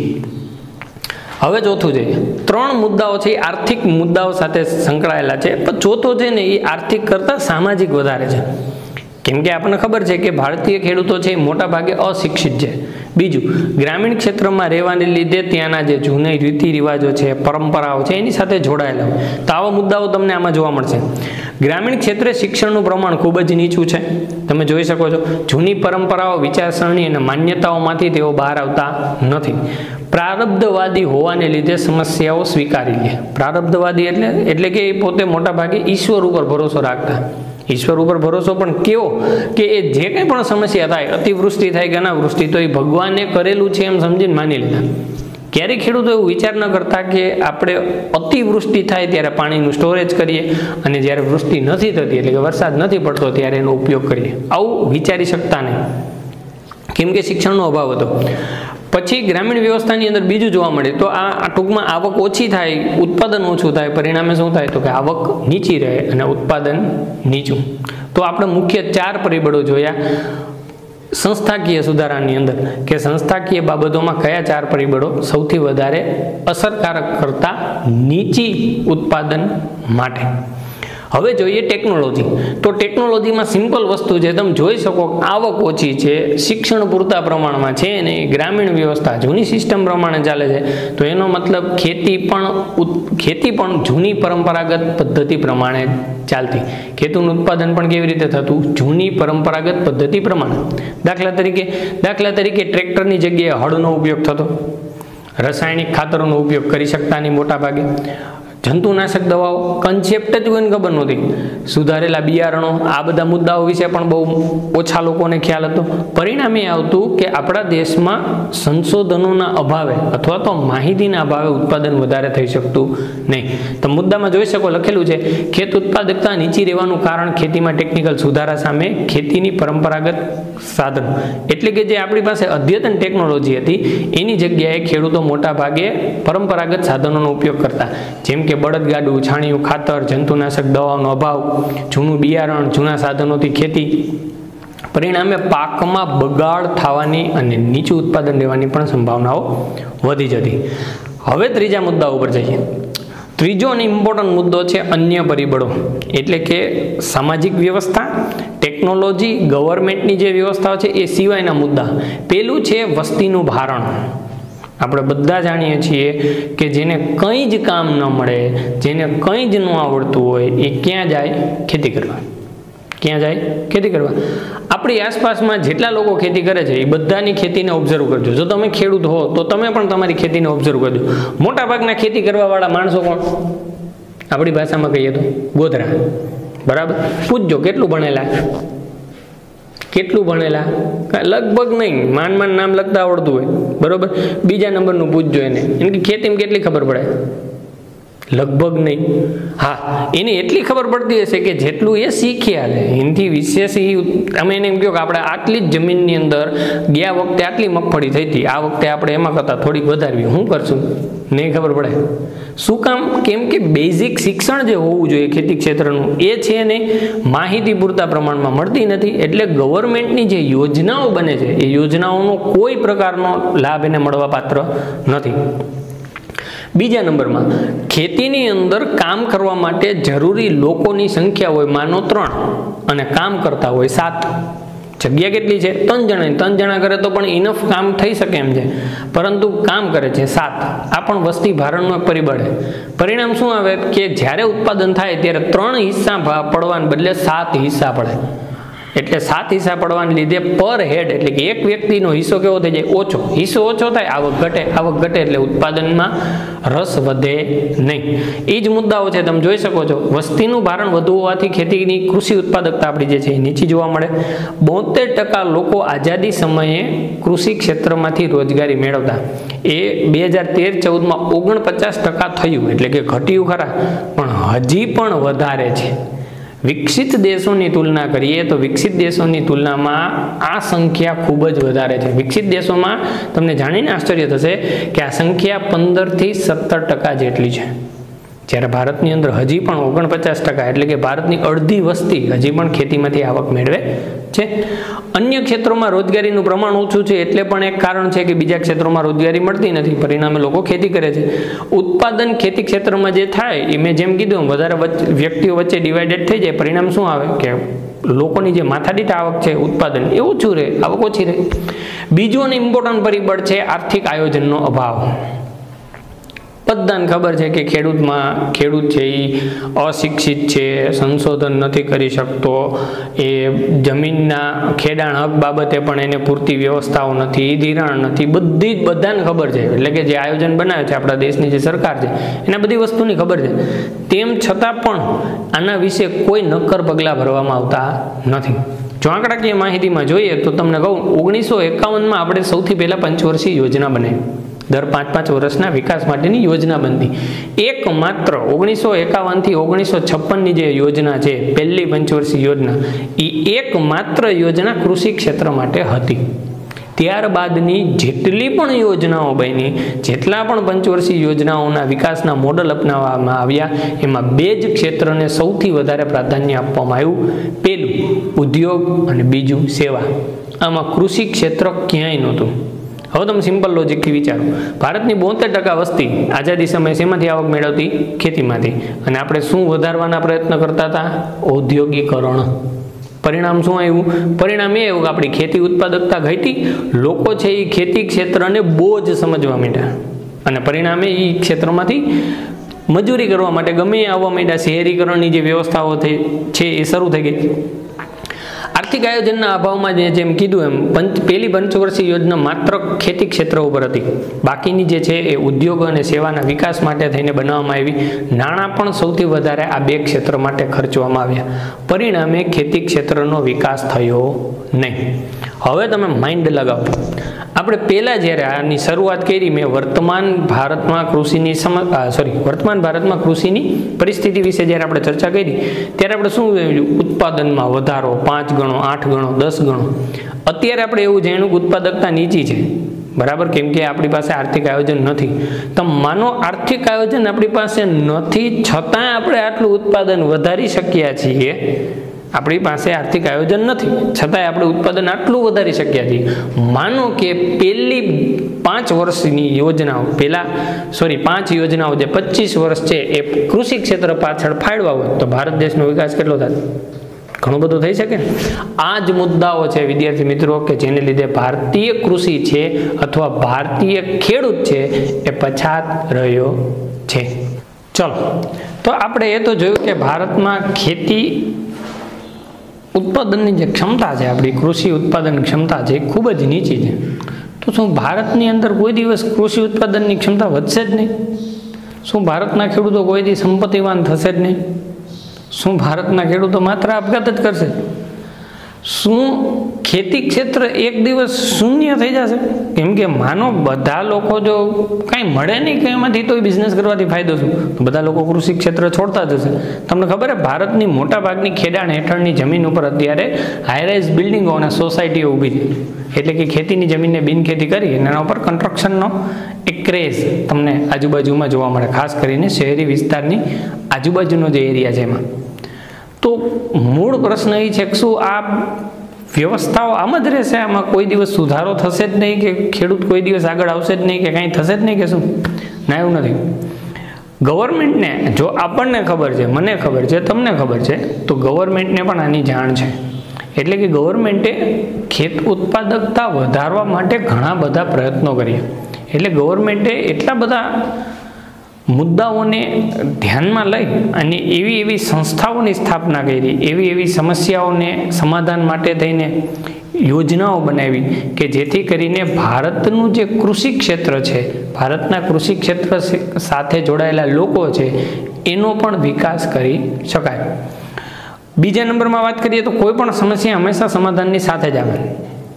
હવે ચોથું છે, 3 મુદ્દાઓ છે એ આર્થિક મુદ્દાઓ સાથે સંકળાયેલા છે, પણ ચોથો છે ને એ આર્થિક કરતાં સામાજિક વધારે છે. કેમ કે આપણને ખબર છે કે ભારતીય ખેડૂતો છે એ મોટા ભાગે અશિક્ષિત છે. બીજું, ગ્રામીણ ક્ષેત્રમાં રહેવાને લીધે ત્યાંના જે જૂની રીતિ રિવાજો છે, પરંપરાઓ છે, એની સાથે જોડાયેલા હોય. તો આવા મુદ્દાઓ તમને આમાં જોવા મળશે. ગ્રામીણ ક્ષેત્રે શિક્ષણનું પ્રમાણ ખૂબ જ નીચું છે. તમે જોઈ શકો છો, જૂની પરંપરાઓ, વિચારસરણી અને માન્યતાઓમાંથી તેઓ બહાર આવતા નથી. પ્રારબ્ધવાદી હોવાને લીધે સમસ્યાઓ સ્વીકારી લે. પ્રારબ્ધવાદી એટલે કે એ પોતે મોટા ભાગે ઈશ્વર ઉપર ભરોસો રાખતા. ઈશ્વર ઉપર ભરોસો પણ કેવો કે એ જે કંઈ પણ સમસ્યા થાય, અતિવૃષ્ટિ થાય કે અનાવૃષ્ટિ, તો એ ભગવાને કરેલું છે એમ સમજીને માની લીધા. ક્યારેય ખેડૂતો એવું વિચાર ન કરતા કે આપણે અતિવૃષ્ટિ થાય ત્યારે પાણીનું સ્ટોરેજ કરીએ, અને જ્યારે વૃષ્ટિ નથી થતી એટલે કે વરસાદ નથી પડતો ત્યારે એનો ઉપયોગ કરીએ. આવું વિચારી શકતા નહીં, કેમ કે શિક્ષણનો અભાવ હતો. પછી ગ્રામીણ વ્યવસ્થાની અંદર બીજું જોવા મળે તો આ ટૂંકમાં આવક ઓછી થાય, ઉત્પાદન ઓછું થાય, પરિણામે શું થાય તો કે આવક નીચી રહે અને ઉત્પાદન નીચું. તો આપણે મુખ્ય 4 પરિબળો જોયા સંસ્થાકીય સુધારાની અંદર, કે સંસ્થાકીય બાબતોમાં કયા 4 પરિબળો સૌથી વધારે અસરકારક કરતા નીચી ઉત્પાદન માટે. હવે જોઈએ ટેકનોલોજી. તો ટેકનોલોજીમાં સિમ્પલ વસ્તુ છે, તમે જોઈ શકો આવક ઓછી છે, શિક્ષણ પૂરતા પ્રમાણમાં છે ને, ગ્રામીણ વ્યવસ્થા જૂની સિસ્ટમ પ્રમાણે ચાલે છે, તો એનો મતલબ ખેતી પણ જૂની પરંપરાગત પદ્ધતિ પ્રમાણે ચાલતી. ખેતીનું ઉત્પાદન પણ કેવી રીતે થતું? જૂની પરંપરાગત પદ્ધતિ પ્રમાણે. દાખલા તરીકે ટ્રેક્ટરની જગ્યાએ હળનો ઉપયોગ થતો. રાસાયણિક ખાતરોનો ઉપયોગ કરી શકતા નહીં મોટા ભાગે. જંતુનાશક દવાઓ કન્સેપ્ટ જ કોઈને ખબર નહોતી. સુધારેલા બિયારણો, આ બધા મુદ્દાઓ વિશે પણ બહુ ઓછા લોકોને ખ્યાલ હતો. પરિણામે આવતું કે આપણા દેશમાં સંશોધનોના અભાવે અથવા તો માહિતીના અભાવે ઉત્પાદન વધારે થઈ શકતું નહીં. તો મુદ્દામાં જોઈ શકો લખેલું છે, ખેત ઉત્પાદકતા નીચી રહેવાનું કારણ ખેતીમાં ટેકનિકલ સુધારા સામે ખેતીની પરંપરાગત સાધનો, એટલે કે જે આપણી પાસે અદ્યતન ટેકનોલોજી હતી એની જગ્યાએ ખેડૂતો મોટા ભાગે પરંપરાગત સાધનોનો ઉપયોગ કરતા, જેમ કે બળદગાડું, છાણિયું ખાતર, જંતુનાશક દવાઓનો અભાવ, જૂનું બિયારણ, જૂના સાધનોથી ખેતી. પરિણામે પાકમાં બગાડ થવાની અને નીચું ઉત્પાદન રહેવાની પણ સંભાવનાઓ વધી જતી. હવે ત્રીજા મુદ્દા ઉપર જઈએ. ત્રીજો અને ઇમ્પોર્ટન્ટ મુદ્દો છે અન્ય પરિબળો, એટલે કે સામાજિક વ્યવસ્થા, ટેકનોલોજી, ગવર્મેન્ટની જે વ્યવસ્થાઓ છે એ સિવાયના મુદ્દા. પેલું છે વસ્તીનું ભારણ. આપણે બધા જાણીએ છીએ કે જેને કંઈ જ કામ ન મળે, જેને કંઈ જ ન આવડતું હોય, એ ક્યાં જાય? ખેતી કરવા. ક્યાં જાય? ખેતી કરવા. આપણી આસપાસમાં જેટલા લોકો ખેતી કરે છે એ બધાની ખેતીને ઓબ્ઝર્વ કરજો. જો તમે ખેડૂત હો તો તમે પણ તમારી ખેતીને ઓબ્ઝર્વ કરજો. મોટાભાગના ખેતી કરવાવાળા માણસો કોણ? આપણી ભાષામાં કહીએ તો ગોધરા. બરાબર? પૂછજો કેટલું ભણેલા? લગભગ નહીં, માંડ નામ લખતા આવડતું હોય. બરોબર? બીજા નંબરનું પૂછજો એને કે ખેતીમાં કેટલી ખબર પડે? લગભગ નહીં. હા, એને એટલી ખબર પડતી હશે કે જેટલું એ શીખ્યા છે એનાથી વિશેષ અમે એને એમ કહો કે આપણે આટલી જ જમીનની અંદર ગયા વખતે આટલી મગફળી થઈ હતી, આ વખતે આપણે એમાં કરતાં થોડીક વધારવી, શું કરશું? નહીં ખબર પડે. શું કામ? કેમ કે બેઝિક શિક્ષણ જે હોવું જોઈએ ખેતી ક્ષેત્રનું એ છે નહીં, માહિતી પૂરતા પ્રમાણમાં મળતી નથી. એટલે ગવર્મેન્ટની જે યોજનાઓ બને છે એ યોજનાઓનો કોઈ પ્રકારનો લાભ એને મળવા પાત્ર નથી. બીજા નંબરમાં, ખેતીની અંદર કામ કરવા માટે જરૂરી લોકોની સંખ્યા હોય માનો 3 અને કામ કરતા હોય 7. જગ્યા કેટલી છે? 3 જણા. 3 જણા કરે તો પણ ઇનફ કામ થઈ શકે એમ છે, પરંતુ કામ કરે છે 7. આ પણ વસ્તી ભારણનું એક પરિબળ છે. પરિણામ શું આવે કે જ્યારે ઉત્પાદન થાય ત્યારે 3 હિસ્સા પડવાને બદલે 7 હિસ્સા પડે. એટલે 7 હિસ્સા પડવાને લીધે પર હેડ એટલે કે એક વ્યક્તિનો હિસ્સો કેવો થઈ જાય? ઓછો. હિસ્સો ઓછો થાય, આવક ઘટે. આવક ઘટે એટલે ઉત્પાદનમાં રસ વધે નહીં. એ જ મુદ્દાઓ છે, તમે જોઈ શકો છો. વસ્તીનું ભારણ વધુ હોવાથી ખેતીની કૃષિ ઉત્પાદકતા આપણી જે છે એ નીચી જોવા મળે. 72% લોકો આઝાદી સમયે કૃષિ ક્ષેત્રમાંથી રોજગારી મેળવતા. એ 2013-14માં 49% થયું, એટલે કે ઘટ્યું ખરા, પણ હજી પણ વધારે છે. વિકસિત દેશોની તુલના કરીએ તો વિકસિત દેશોની તુલનામાં આ સંખ્યા ખૂબ જ વધારે છે. વિકસિત દેશોમાં તમને જાણીને આશ્ચર્ય થશે કે આ સંખ્યા 15થી 17% જેટલી છે, જ્યારે ભારતની અંદર હજી પણ 49%, એટલે કે ભારતની અડધી વસ્તી હજી પણ ખેતીમાંથી આવક મેળવે છે. અન્ય ક્ષેત્રોમાં રોજગારીનું પ્રમાણ ઓછું છે એટલે પણ એક કારણ છે કે બીજા ક્ષેત્રોમાં રોજગારી મળતી નથી, પરિણામે લોકો ખેતી કરે છે. ઉત્પાદન ખેતી ક્ષેત્રમાં જે થાય એ મેં જેમ કીધું વધારે વ્યક્તિઓ વચ્ચે ડિવાઇડેડ થઈ જાય. પરિણામ શું આવે કે લોકોની જે માથાદીઠ આવક છે ઉત્પાદન એ ઓછું રહે, આવક ઓછી રહે. બીજું અને ઇમ્પોર્ટન્ટ પરિબળ છે આર્થિક આયોજનનો અભાવ. બધાને ખબર છે કે ખેડૂત છે એ અશિક્ષિત છે, સંશોધન નથી કરી શકતો, એ જમીનના ખેડાણ હક બાબતે પણ એને પૂરતી વ્યવસ્થાઓ નથી, ધિરાણ નથી, બધાને ખબર છે. એટલે કે જે આયોજન બનાવે છે આપણા દેશની જે સરકાર છે એને બધી વસ્તુની ખબર છે. તેમ છતાં પણ આના વિશે કોઈ નક્કર પગલાં ભરવામાં આવતા નથી. જો આંકડાકીય માહિતીમાં જોઈએ તો તમને કહું, 1951માં આપણે સૌથી પહેલાં પંચવર્ષીય યોજના બનાવી. દર 5-5 વર્ષના વિકાસ માટેની યોજના બનતી. એક માત્ર 1951થી 1956ની જે યોજના છે, પહેલી પંચવર્ષીય યોજના, એ એક માત્ર યોજના કૃષિ ક્ષેત્ર માટે હતી. ત્યારબાદની જેટલી પણ યોજનાઓ બની, જેટલા પણ પંચવર્ષીય યોજનાઓના વિકાસના મોડલ અપનાવવામાં આવ્યા, એમાં 2 જ ક્ષેત્રને સૌથી વધારે પ્રાધાન્ય આપવામાં આવ્યું. પહેલું ઉદ્યોગ અને બીજું સેવા. આમાં કૃષિ ક્ષેત્ર ક્યાંય નહોતું. હવે તમે સિમ્પલ લોજિકથી વિચારો, ભારતની 72% વસ્તી આઝાદી સમયે શેમાંથી આવક મેળવતી? ખેતીમાંથી. અને આપણે શું વધારવાના પ્રયત્ન કરતા હતા? ઔદ્યોગિકરણ. પરિણામ શું આવ્યું? પરિણામ એ આવ્યું કે આપણી ખેતી ઉત્પાદકતા ઘટી, લોકો છે એ ખેતી ક્ષેત્રને બોજ સમજવા માંડ્યા, અને પરિણામે એ ક્ષેત્રમાંથી મજૂરી કરવા માટે ગમે આવવા માંડ્યા. શહેરીકરણની જે વ્યવસ્થાઓ છે એ શરૂ થઈ ગઈ. આર્થિક આયોજનના અભાવમાં જેમ કીધું એમ પહેલી પંચવર્ષીય યોજના માત્ર ખેતી ક્ષેત્ર ઉપર હતી. બાકીની જે છે એ ઉદ્યોગ અને સેવાના વિકાસ માટે થઈને બનાવવામાં આવી. નાણાં પણ સૌથી વધારે આ 2 ક્ષેત્ર માટે ખર્ચવામાં આવ્યા. પરિણામે ખેતી ક્ષેત્રનો વિકાસ થયો નહીં. હવે તમે માઇન્ડ લગાવો. આપણે પહેલાં જ્યારે આની શરૂઆત કરી, મેં વર્તમાન ભારતમાં કૃષિની પરિસ્થિતિ વિશે જ્યારે આપણે ચર્ચા કરી ત્યારે આપણે શું જોયું? ઉત્પાદનમાં વધારો 5 ગણો, 8 ગણો, 10 ગણો. અત્યારે આપણે એવું જાણ્યું કે ઉત્પાદકતા નીચી છે, બરાબર, કેમ કે આપણી પાસે આર્થિક આયોજન નથી. તો માનો આર્થિક આયોજન આપણી પાસે નથી, છતાં આપણે આટલું ઉત્પાદન વધારી શક્યા છીએ. આપણી પાસે આર્થિક આયોજન નથી, છતાંય આપણે ઉત્પાદન આટલું વધારી શક્યા છીએ. માનો કે પહેલી 5 વર્ષની યોજનાઓ, 5 યોજનાઓ જે 25 વર્ષ છે એ કૃષિ ક્ષેત્ર પાછળ ફાળવા હોય તો ભારત દેશનો વિકાસ કેટલો થાય? ઘણું બધું થઈ શકે. આ જ મુદ્દાઓ છે વિદ્યાર્થી મિત્રો કે જેને લીધે ભારતીય કૃષિ છે અથવા ભારતીય ખેડૂત છે એ પછાત રહ્યો છે. ચલો, તો આપણે એ તો જોયું કે ભારતમાં ખેતી ઉત્પાદનની જે ક્ષમતા છે, આપણી કૃષિ ઉત્પાદન ક્ષમતા છે એ ખૂબ જ નીચી છે. તો શું ભારતની અંદર કોઈ દિવસ કૃષિ ઉત્પાદનની ક્ષમતા વધશે જ નહીં? શું ભારતના ખેડૂતો કોઈ દિવસ સંપત્તિવાન થશે જ નહીં? શું ભારતના ખેડૂતો માત્ર આપઘાત જ કરશે? શું ખેતી ક્ષેત્ર એક દિવસ શૂન્ય થઈ જશે? કેમ કે માનો બધા લોકો જો કાંઈ મળે નહીં કે એમાંથી તો બિઝનેસ કરવાથી ફાયદો શું, તો બધા લોકો કૃષિ ક્ષેત્ર છોડતા જશે. તમને ખબર છે ભારતની મોટા ભાગની ખેડાણ હેઠળની જમીન ઉપર અત્યારે હાઈરાઇઝ બિલ્ડિંગો અને સોસાયટીઓ ઊભી છે. એટલે કે ખેતીની જમીનને બિનખેતી કરી એના ઉપર કન્સ્ટ્રક્શનનો એક ક્રેઝ તમને આજુબાજુમાં જોવા મળે, ખાસ કરીને શહેરી વિસ્તારની આજુબાજુનો જે એરિયા છે એમાં. તો મૂળ પ્રશ્ન એ છે કે શું આ વ્યવસ્થાઓ આમ જ રહેશે? આમાં કોઈ દિવસ સુધારો થશે જ નહીં કે ખેડૂત કોઈ દિવસ આગળ આવશે જ નહીં કે કાંઈ થશે જ નહીં કે શું? ના, એવું નથી. ગવર્મેન્ટને જો આપણને ખબર છે, મને ખબર છે, તમને ખબર છે, તો ગવર્મેન્ટને પણ આની જાણ છે. એટલે કે ગવર્મેન્ટે ખેત ઉત્પાદકતા વધારવા માટે ઘણા બધા પ્રયત્નો કર્યા. એટલે ગવર્મેન્ટે એટલા બધા મુદ્દાઓને ધ્યાનમાં લઈ અને એવી સંસ્થાઓની સ્થાપના કરી, એવી સમસ્યાઓને સમાધાન માટે થઈને યોજનાઓ બનાવી કે જેથી કરીને ભારતનું જે કૃષિ ક્ષેત્ર છે, ભારતના કૃષિ ક્ષેત્ર સાથે જોડાયેલા લોકો છે, એનો પણ વિકાસ કરી શકાય. બીજા નંબરમાં વાત કરીએ તો કોઈ પણ સમસ્યા હંમેશા સમાધાનની સાથે જ આવે.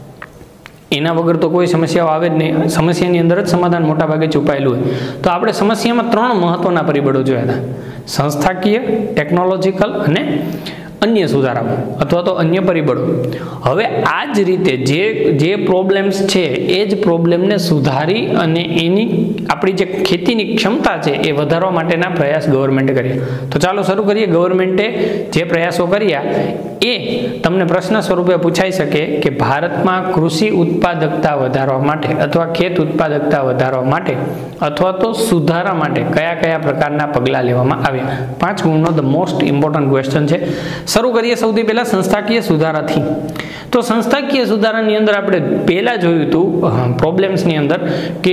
એના વગર તો કોઈ સમસ્યાઓ આવે જ નહીં. સમસ્યાની અંદર જ સમાધાન મોટા ભાગે છુપાયેલું હોય. તો આપણે સમસ્યામાં 3 મહત્વના પરિબળો જોયા હતા: સંસ્થાકીય, ટેકનોલોજીકલ અને અન્ય સુધારાઓ અથવા તો અન્ય પરિબળો. હવે આ જ રીતે જે પ્રોબ્લેમ્સ છે એ જ પ્રોબ્લેમને સુધારી અને એની આપણી જે ખેતીની ક્ષમતા છે એ વધારવા માટેના પ્રયાસ ગવર્મેન્ટે કર્યા. તો ચાલો શરૂ કરીએ. ગવર્મેન્ટે જે પ્રયાસો કર્યા એ તમને પ્રશ્ન સ્વરૂપે પૂછાઈ શકે કે ભારતમાં કૃષિ ઉત્પાદકતા વધારવા માટે અથવા ખેત ઉત્પાદકતા વધારવા માટે અથવા તો સુધારા માટે કયા કયા પ્રકારના પગલાં લેવામાં આવ્યા. 5 ગુણનો ધ મોસ્ટ ઇમ્પોર્ટન્ટ ક્વેશ્ચન છે. શરૂ કરીએ સૌથી પહેલા સંસ્થાકીય સુધારાથી. તો સંસ્થાકીય સુધારાની અંદર આપણે પહેલા જોયું હતું પ્રોબ્લેમ્સની અંદર કે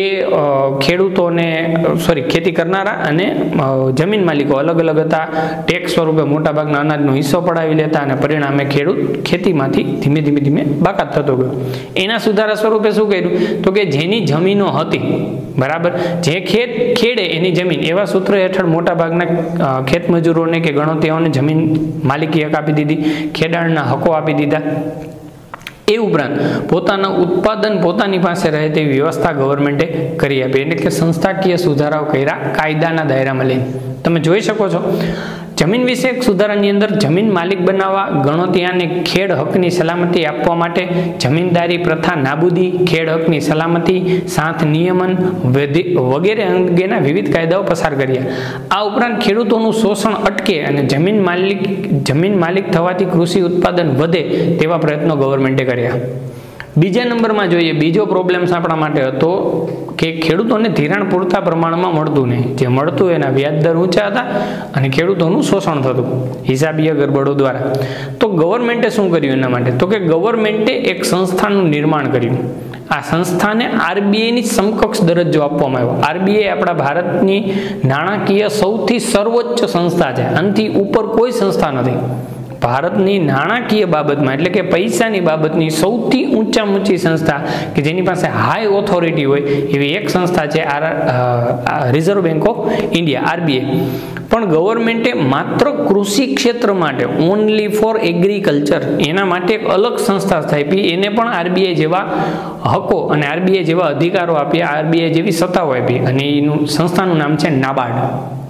ખેતી કરનારા અને જમીન માલિકો અલગ અલગ હતા. ટેક્સ સ્વરૂપે મોટાભાગના અનાજનો હિસ્સો પડાવી લેતા અને પરિણામે ખેડૂત ખેતીમાંથી ધીમે ધીમે બાકાત થતો ગયો. એના સુધારા સ્વરૂપે શું કર્યું? તો કે જેની જમીનો હતી, બરાબર, જે ખેડે એની જમીન, એવા સૂત્ર હેઠળ મોટાભાગના ખેત મજૂરોને કે ગણોતિયાઓને જમીન માલિકી હક આપી દીધી, ખેડાણના હકો આપી દીધા. એ ઉપરાંત પોતાના ઉત્પાદન પોતાની પાસે રહે તેવી વ્યવસ્થા ગવર્મેન્ટે કરી આપી. એટલે કે સંસ્થાકીય સુધારાઓ કર્યા કાયદાના દાયરામાં લઈને. તમે જોઈ શકો છો જમીન વિષયક સુધારાની અંદર જમીન માલિક બનાવવા, ગણોતિયાને ખેડ હકની સલામતી આપવા માટે જમીનદારી પ્રથા નાબૂદી, ખેડ હકની સલામતી, સાથ નિયમન વગેરે અંગેના વિવિધ કાયદાઓ પસાર કર્યા. આ ઉપરાંત ખેડૂતોનું શોષણ અટકે અને જમીન માલિક થવાથી કૃષિ ઉત્પાદન વધે તેવા પ્રયત્નો ગવર્મેન્ટે કર્યા. બીજા નંબરમાં જોઈએ, બીજો પ્રોબ્લેમ્સ આપણા માટે હતો કે ખેડૂતોને ધિરાણ પૂરતા પ્રમાણમાં મળતું નહીં. જે મળતું એના વ્યાજદર ઊંચા હતા અને ખેડૂતોનું શોષણ થતું હિસાબીય ગરબડો દ્વારા. તો ગવર્મેન્ટે શું કર્યું એના માટે? તો કે ગવર્મેન્ટે એક સંસ્થાનું નિર્માણ કર્યું. આ સંસ્થાને આરબીઆઈની સમકક્ષ દરજ્જો આપવામાં આવ્યો. આરબીઆઈ આપણા ભારતની નાણાકીય સૌથી સર્વોચ્ચ સંસ્થા છે. આનાથી ઉપર કોઈ સંસ્થા નથી. ભારતની નાણાકીય બાબતમાં એટલે કે પૈસાની બાબતની સૌથી ઊંચી સંસ્થા કે જેની પાસે હાઈ ઓથોરિટી હોય એવી એક સંસ્થા છે reserve bank of India, RBI. પણ ગવર્મેન્ટે માત્ર કૃષિ ક્ષેત્ર માટે, ઓનલી ફોર એગ્રીકલ્ચર, એના માટે એક અલગ સંસ્થા સ્થાપી. એને પણ આરબીઆઈ જેવા હકો અને આરબીઆઈ જેવા અધિકારો આપ્યા, આરબીઆઈ જેવી સત્તાઓ આપી. અને એનું સંસ્થાનું નામ છે નાબાર્ડ.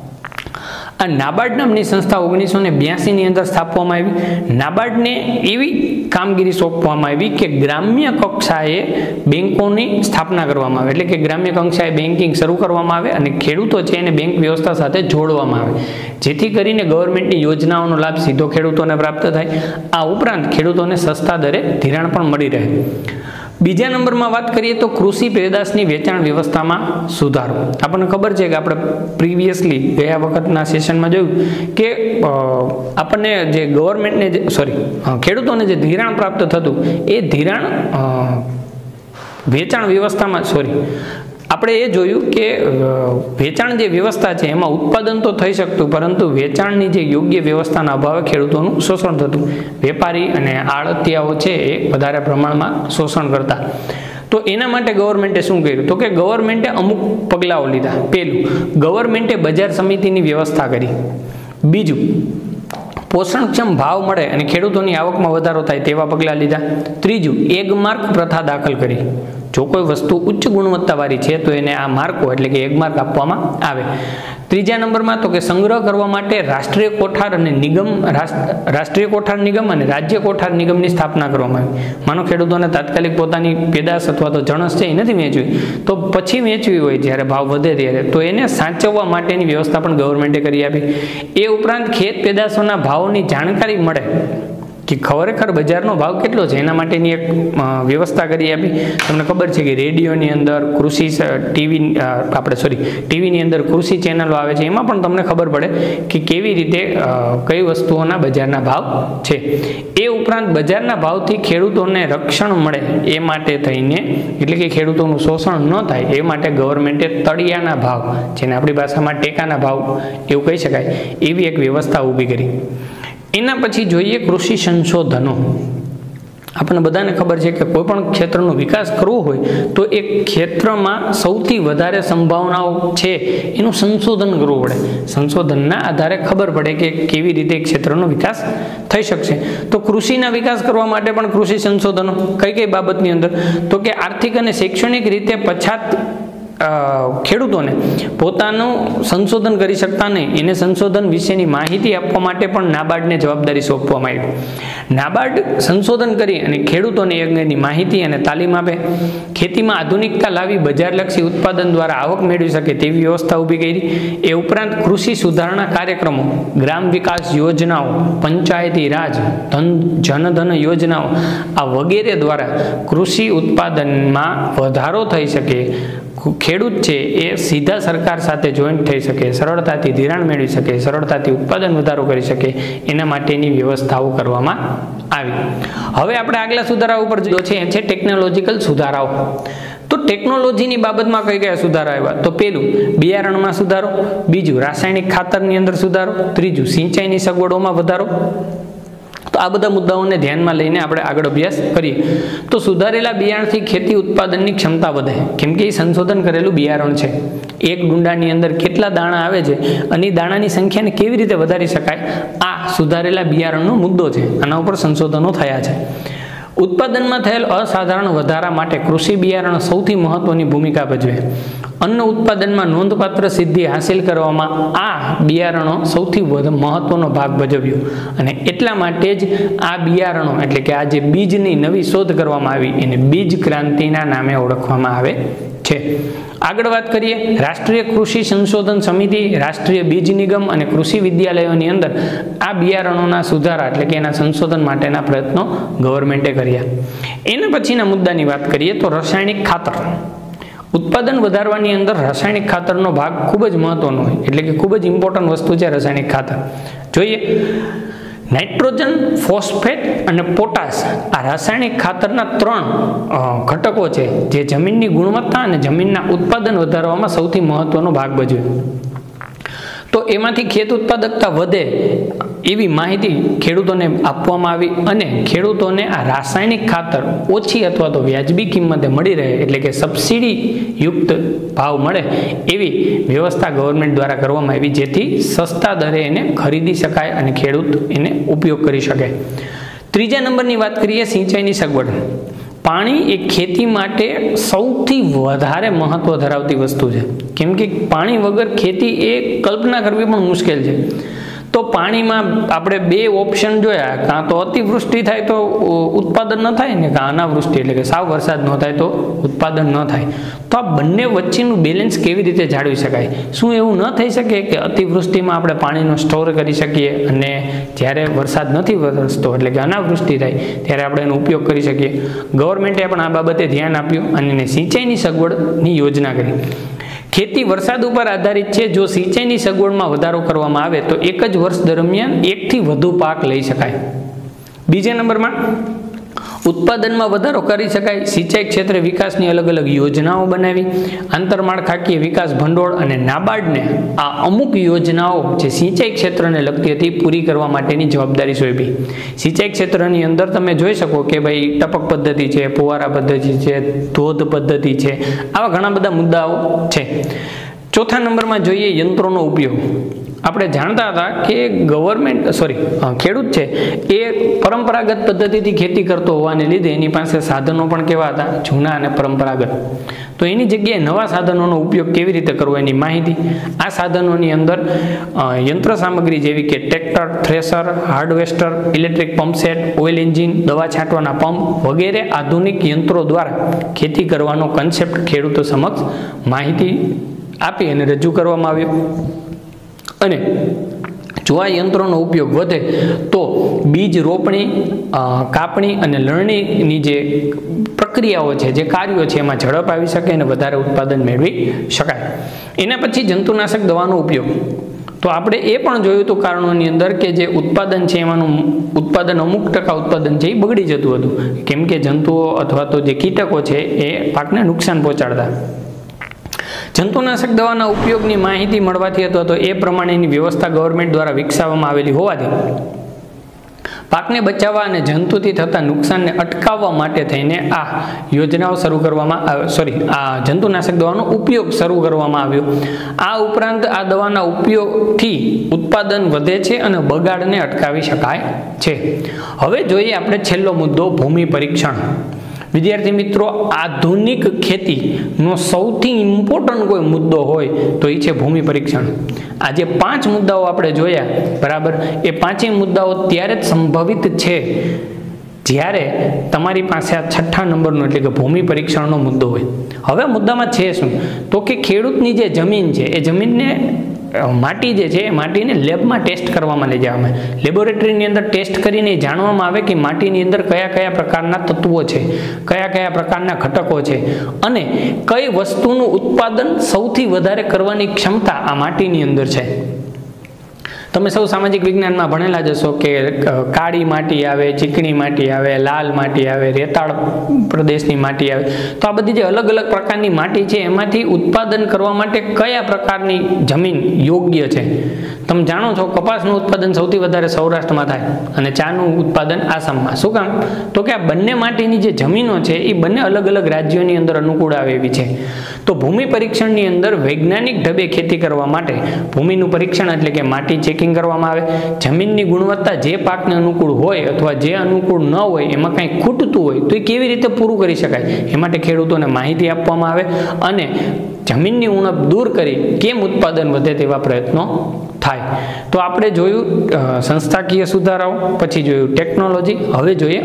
આ નાબાર્ડ નામની સંસ્થા 1982ની અંદર સ્થાપવામાં આવી. નાબાર્ડને એવી કામગીરી સોંપવામાં આવી કે ગ્રામ્ય કક્ષાએ બેંકોની સ્થાપના કરવામાં આવે. એટલે કે ગ્રામ્ય કક્ષાએ બેન્કિંગ શરૂ કરવામાં આવે અને ખેડૂતો છે એને બેંક વ્યવસ્થા સાથે જોડવામાં આવે, જેથી કરીને ગવર્મેન્ટની યોજનાઓનો લાભ સીધો ખેડૂતોને પ્રાપ્ત થાય. આ ઉપરાંત ખેડૂતોને સસ્તા દરે ધિરાણ પણ મળી રહે. બીજા નંબરમાં વાત કરીએ તો કૃષિ પેદાશની વેચાણ વ્યવસ્થામાં સુધારો. આપણને ખબર છે કે આપણે પ્રીવિયસલી ગયા વખતના સેશનમાં જોયું કે આપણને જે ગવર્મેન્ટને ખેડૂતોને જે ધિરાણ પ્રાપ્ત થતું એ ધિરાણ વેચાણ વ્યવસ્થામાં આપણે એ જોયું કે વેચાણ જે વ્યવસ્થા છે એમાં ઉત્પાદન તો થઈ શકતું, પરંતુ વેચાણની જે યોગ્ય વ્યવસ્થાના અભાવે ખેડૂતોનું શોષણ થતું. વેપારી અને આડતિયાઓ છે એ વધારે પ્રમાણમાં શોષણ કરતા. તો એના માટે ગવર્મેન્ટે શું કર્યું? તો કે ગવર્મેન્ટે અમુક પગલાઓ લીધા. પહેલું, ગવર્મેન્ટે બજાર સમિતિની વ્યવસ્થા કરી. બીજું, પોષણક્ષમ ભાવ મળે અને ખેડૂતોની આવકમાં વધારો થાય તેવા પગલાં લીધા. ત્રીજું, એગ માર્ક પ્રથા દાખલ કરી. જો કોઈ વસ્તુ ઉચ્ચ ગુણવત્તાવાળી છે તો એને આ માર્કો એટલે કે એગ માર્ક આપવામાં આવે. ત્રીજા નંબરમાં તો કે સંગ્રહ કરવા માટે રાષ્ટ્રીય કોઠાર અને નિગમ રાષ્ટ્રીય કોઠાર નિગમ અને રાજ્ય કોઠાર નિગમની સ્થાપના કરવામાં આવી. માનો ખેડૂતોને તાત્કાલિક પોતાની પેદાશ અથવા તો જણસ છે એ નથી વેચવી, તો પછી વેચવી હોય જ્યારે ભાવ વધે ત્યારે, તો એને સાચવવા માટેની વ્યવસ્થા પણ ગવર્મેન્ટે કરી આપી. એ ઉપરાંત ખેત પેદાશોના ભાવોની જાણકારી મળે કે ખરેખર બજારનો ભાવ કેટલો છે એના માટેની એક વ્યવસ્થા કરી આપી. તમને ખબર છે કે રેડિયોની અંદર કૃષિ ટીવીની અંદર કૃષિ ચેનલો આવે છે, એમાં પણ તમને ખબર પડે કે કેવી રીતે કઈ વસ્તુઓના બજારના ભાવ છે. એ ઉપરાંત બજારના ભાવથી ખેડૂતોને રક્ષણ મળે એ માટે થઈને, એટલે કે ખેડૂતોનું શોષણ ન થાય એ માટે ગવર્મેન્ટે તળિયાના ભાવ, જેને આપણી ભાષામાં ટેકાના ભાવ એવું કહી શકાય, એવી એક વ્યવસ્થા ઊભી કરી. એના પછી જોઈએ કૃષિ સંશોધનો. આપણને બધાને ખબર છે કે કોઈ પણ ક્ષેત્રનો વિકાસ કરવો હોય તો એ ક્ષેત્રમાં સૌથી વધારે સંભાવનાઓ છે એનું સંશોધન કરવું પડે. સંશોધનના આધારે ખબર પડે કે કેવી રીતે ક્ષેત્રનો વિકાસ થઈ શકશે. તો કૃષિના વિકાસ કરવા માટે પણ કૃષિ સંશોધનો કઈ કઈ બાબતની અંદર, તો કે આર્થિક અને શૈક્ષણિક રીતે પછાત ખેડૂતોને પોતાનું સંશોધન કરી શકતા નહીં, એને સંશોધન વિશેની માહિતી આપવા માટે પણ નાબાર્ડને જવાબદારી સોંપવામાં આવી. નાબાર્ડ સંશોધન કરી અને ખેડૂતોને અંગેની માહિતી અને તાલીમ આપે. ખેતીમાં આધુનિકતા લાવી બજારલક્ષી ઉત્પાદન દ્વારા આવક મેળવી શકે તેવી વ્યવસ્થા ઊભી કરી. એ ઉપરાંત કૃષિ સુધારણા કાર્યક્રમો, ગ્રામ વિકાસ યોજનાઓ, પંચાયતી રાજ, જનધન યોજનાઓ આ વગેરે દ્વારા કૃષિ ઉત્પાદનમાં વધારો થઈ શકે. ખેડૂત છે એ સીધા સરકાર સાથે જોઈન્ટ થઈ શકે, સરળતાથી ધિરાણ મેળવી શકે, સરળતાથી ઉત્પાદન વધારો કરી શકે, એના માટેની વ્યવસ્થાઓ કરવામાં આવી. હવે આપણે આગલા સુધારા ઉપર જો છે ટેકનોલોજીકલ સુધારાઓ. તો ટેકનોલોજીની બાબતમાં કઈ કયા સુધારા આવ્યા, તો પેલું બિયારણમાં સુધારો, બીજું રાસાયણિક ખાતરની અંદર સુધારો, ત્રીજું સિંચાઈની સગવડોમાં વધારો. તો આ બધા મુદ્દાઓને ધ્યાનમાં લઈને આપણે આગળ અભ્યાસ કરીએ. તો સુધારેલા બિયારણથી ખેતી ઉત્પાદનની ક્ષમતા વધે, કેમ કે એ સંશોધન કરેલું બિયારણ છે. એક ડુંડાની અંદર કેટલા દાણા આવે છે અને દાણાની સંખ્યાને કેવી રીતે વધારી શકાય, આ સુધારેલા બિયારણનો મુદ્દો છે. આના ઉપર સંશોધનો થયા છે. ઉત્પાદનમાં થયેલ અસાધારણ વધારા માટે કૃષિ બિયારણ સૌથી મહત્વની ભૂમિકા ભજવે. અન્ન ઉત્પાદનમાં નોંધપાત્ર સિદ્ધિ હાંસિલ કરવામાં આ બિયારણો સૌથી મહત્વનો ભાગ ભજવ્યો, અને એટલા માટે જ આ બિયારણો એટલે કે આ જે બીજની નવી શોધ કરવામાં આવી એને બીજ ક્રાંતિના નામે ઓળખવામાં આવે છે. આગળ વાત કરીએ રાષ્ટ્રીય કૃષિ સંશોધન સમિતિ, રાષ્ટ્રીય બીજ નિગમ અને કૃષિ વિદ્યાલયોની અંદર આ બિયારણોના સુધારા એટલે કે એના સંશોધન માટેના પ્રયત્નો ગવર્મેન્ટે કર્યા. એના પછીના મુદ્દાની વાત કરીએ તો રાસાયણિક ખાતર. ઉત્પાદન વધારવાની અંદર રાસાયણિક ખાતરનો ભાગ ખૂબ જ મહત્વનો હોય, એટલે કે ખૂબ જ ઇમ્પોર્ટન્ટ વસ્તુ છે રાસાયણિક ખાતર. જોઈએ નાઇટ્રોજન, ફોસ્ફેટ અને પોટાશ આ રાસાયણિક ખાતરના 3 ઘટકો છે જે જમીનની ગુણવત્તા અને જમીનના ઉત્પાદન વધારવામાં સૌથી મહત્વનો ભાગ ભજવે. તો એમાંથી ખેત ઉત્પાદકતા વધે એવી માહિતી ખેડૂતોને આપવામાં આવી અને ખેડૂતોને આ રાસાયણિક ખાતર ઓછી અથવા તો વ્યાજબી કિંમતે મળી રહે, એટલે કે સબસિડી યુક્ત ભાવ મળે એવી વ્યવસ્થા ગવર્મેન્ટ દ્વારા કરવામાં આવી, જેથી સસ્તા દરે એને ખરીદી શકાય અને ખેડૂત એને ઉપયોગ કરી શકે. ત્રીજા નંબરની વાત કરીએ સિંચાઈની સગવડ. પાણી એ ખેતી માટે સૌથી વધારે મહત્વ ધરાવતી વસ્તુ છે, કેમ કે પાણી વગર ખેતી એ કલ્પના કરવી પણ મુશ્કેલ છે. તો પાણીમાં આપણે 2 ઓપ્શન જોયા, કાં તો અતિવૃષ્ટિ થાય તો ઉત્પાદન ન થાય ને કાં અનાવૃષ્ટિ એટલે કે સાવ વરસાદ ન થાય તો ઉત્પાદન ન થાય. તો આ બંને વચ્ચેનું બેલેન્સ કેવી રીતે જાળવી શકાય? શું એવું ન થઈ શકે કે અતિવૃષ્ટિમાં આપણે પાણીનો સ્ટોર કરી શકીએ અને જ્યારે વરસાદ નથી વરસતો એટલે કે અનાવૃષ્ટિ થાય ત્યારે આપણે એનો ઉપયોગ કરી શકીએ? ગવર્મેન્ટે પણ આ બાબતે ધ્યાન આપ્યું અને એને સિંચાઈની સગવડની યોજના કરી. ખેતી વરસાદ ઉપર આધારિત છે. જો સિંચાઈની સગવડમાં વધારો કરવામાં આવે તો એક જ વર્ષ દરમિયાન 1 થી વધુ પાક લઈ શકાય. બીજા નંબરમાં ઉત્પાદનમાં વધારો કરી શકાય. સિંચાઈ ક્ષેત્રે વિકાસની અલગ અલગ યોજનાઓ બનાવી. આંતરમાળખાકીય વિકાસ ભંડોળ અને નાબાર્ડને આ અમુક યોજનાઓ જે સિંચાઈ ક્ષેત્રને લગતી હતી પૂરી કરવા માટેની જવાબદારી સોંપી. સિંચાઈ ક્ષેત્રની અંદર તમે જોઈ શકો કે ભાઈ ટપક પદ્ધતિ છે, ફુવારા પદ્ધતિ છે, ધોધ પદ્ધતિ છે, આવા ઘણા બધા મુદ્દાઓ છે. ચોથા નંબરમાં જોઈએ યંત્રોનો ઉપયોગ. આપણે જાણતા હતા કે ખેડૂત છે એ પરંપરાગત પદ્ધતિથી ખેતી કરતો હોવાને લીધે એની પાસે સાધનો પણ કેવા હતા? જૂના અને પરંપરાગત. તો એની જગ્યાએ નવા સાધનોનો ઉપયોગ કેવી રીતે કરવો એની માહિતી. આ સાધનોની અંદર યંત્ર સામગ્રી જેવી કે tractor, thresher, harvester, electric pump set, oil engine, દવા છાંટવાના પંપ વગેરે આધુનિક યંત્રો દ્વારા ખેતી કરવાનો કન્સેપ્ટ ખેડૂતો સમક્ષ માહિતી આપી અને રજૂ કરવામાં આવ્યો. અને જો આ યંત્રોનો ઉપયોગ વધે તો બીજ રોપણી, કાપણી અને લણણીની જે પ્રક્રિયાઓ છે, જે કાર્યો છે, એમાં ઝડપ આવી શકે અને વધારે ઉત્પાદન મેળવી શકાય. એના પછી જંતુનાશક દવાનો ઉપયોગ. તો આપણે એ પણ જોયું હતું કારણોની અંદર કે જે ઉત્પાદન છે એમાંનું ઉત્પાદન અમુક ટકા ઉત્પાદન છે એ બગડી જતું હતું, કેમ કે જંતુઓ અથવા તો જે કીટકો છે એ પાકને નુકસાન પહોંચાડતા. જંતુનાશક દવાના ઉપયોગની માહિતી મળવાથી અથવા તો એ પ્રમાણેની વ્યવસ્થા ગવર્મેન્ટ દ્વારા વિકસાવવામાં આવેલી હોવાથી પાકને બચાવવા અને જંતુથી થતા નુકસાનને અટકાવવા માટે થઈને આ યોજનાઓ શરૂ કરવામાં આ જંતુનાશક દવાનો ઉપયોગ શરૂ કરવામાં આવ્યો. આ ઉપરાંત આ દવાના ઉપયોગથી ઉત્પાદન વધે છે અને બગાડને અટકાવી શકાય છે. હવે જોઈએ આપણે છેલ્લો મુદ્દો, ભૂમિ પરીક્ષણ. વિદ્યાર્થી મિત્રો, આધુનિક ખેતીનો સૌથી ઇમ્પોર્ટન્ટ કોઈ મુદ્દો હોય તો એ છે ભૂમિ પરીક્ષણ. આ જે 5 મુદ્દાઓ આપણે જોયા, બરાબર, એ 5 મુદ્દાઓ ત્યારે જ સંભવિત છે જ્યારે તમારી પાસે આ 6થા નંબરનો એટલે કે ભૂમિ પરીક્ષણનો મુદ્દો હોય. હવે મુદ્દામાં છે શું? તો કે ખેડૂતની જે જમીન છે એ જમીનને માટી જે છે એ માટીને લેબમાં ટેસ્ટ કરવામાં લઈ જવામાં આવે. લેબોરેટરીની અંદર ટેસ્ટ કરીને જાણવામાં આવે કે માટીની અંદર કયા કયા પ્રકારના તત્વો છે, કયા કયા પ્રકારના ઘટકો છે અને કઈ વસ્તુનું ઉત્પાદન સૌથી વધારે કરવાની ક્ષમતા આ માટીની અંદર છે. તમે સૌ સામાજિક વિજ્ઞાનમાં ભણેલા જ હશો કે કાળી માટી આવે, ચીકણી માટી આવે, લાલ માટી આવે, રેતાળ પ્રદેશની માટી આવે. તો આ બધી જે અલગ અલગ પ્રકારની માટી છે એમાંથી ઉત્પાદન કરવા માટે કયા પ્રકારની જમીન યોગ્ય છે? તમે જાણો છો કપાસનું ઉત્પાદન સૌથી વધારે સૌરાષ્ટ્રમાં થાય અને ચાનું ઉત્પાદન આસામમાં. શું કામ? તો કે આ બંને માટીની જે જમીનો છે એ બંને અલગ અલગ રાજ્યોની અંદર અનુકૂળ આવે એવી છે. તો ભૂમિ પરીક્ષણની અંદર વૈજ્ઞાનિક ઢબે ખેતી કરવા માટે ભૂમિનું પરીક્ષણ એટલે કે માટી ચેકિંગ કરવામાં આવે. જમીનની ગુણવત્તા જે પાકને અનુકૂળ હોય અથવા જે અનુકૂળ ન હોય, એમાં કંઈ ખૂટતું હોય તો એ કેવી રીતે પૂરું કરી શકાય એ માટે ખેડૂતોને માહિતી આપવામાં આવે અને જમીનની ઉણપ દૂર કરી કેમ ઉત્પાદન વધે તેવા પ્રયત્નો થાય. તો આપણે જોયું સંસ્થાકીય સુધારાઓ, પછી જોયું ટેકનોલોજી, હવે જોઈએ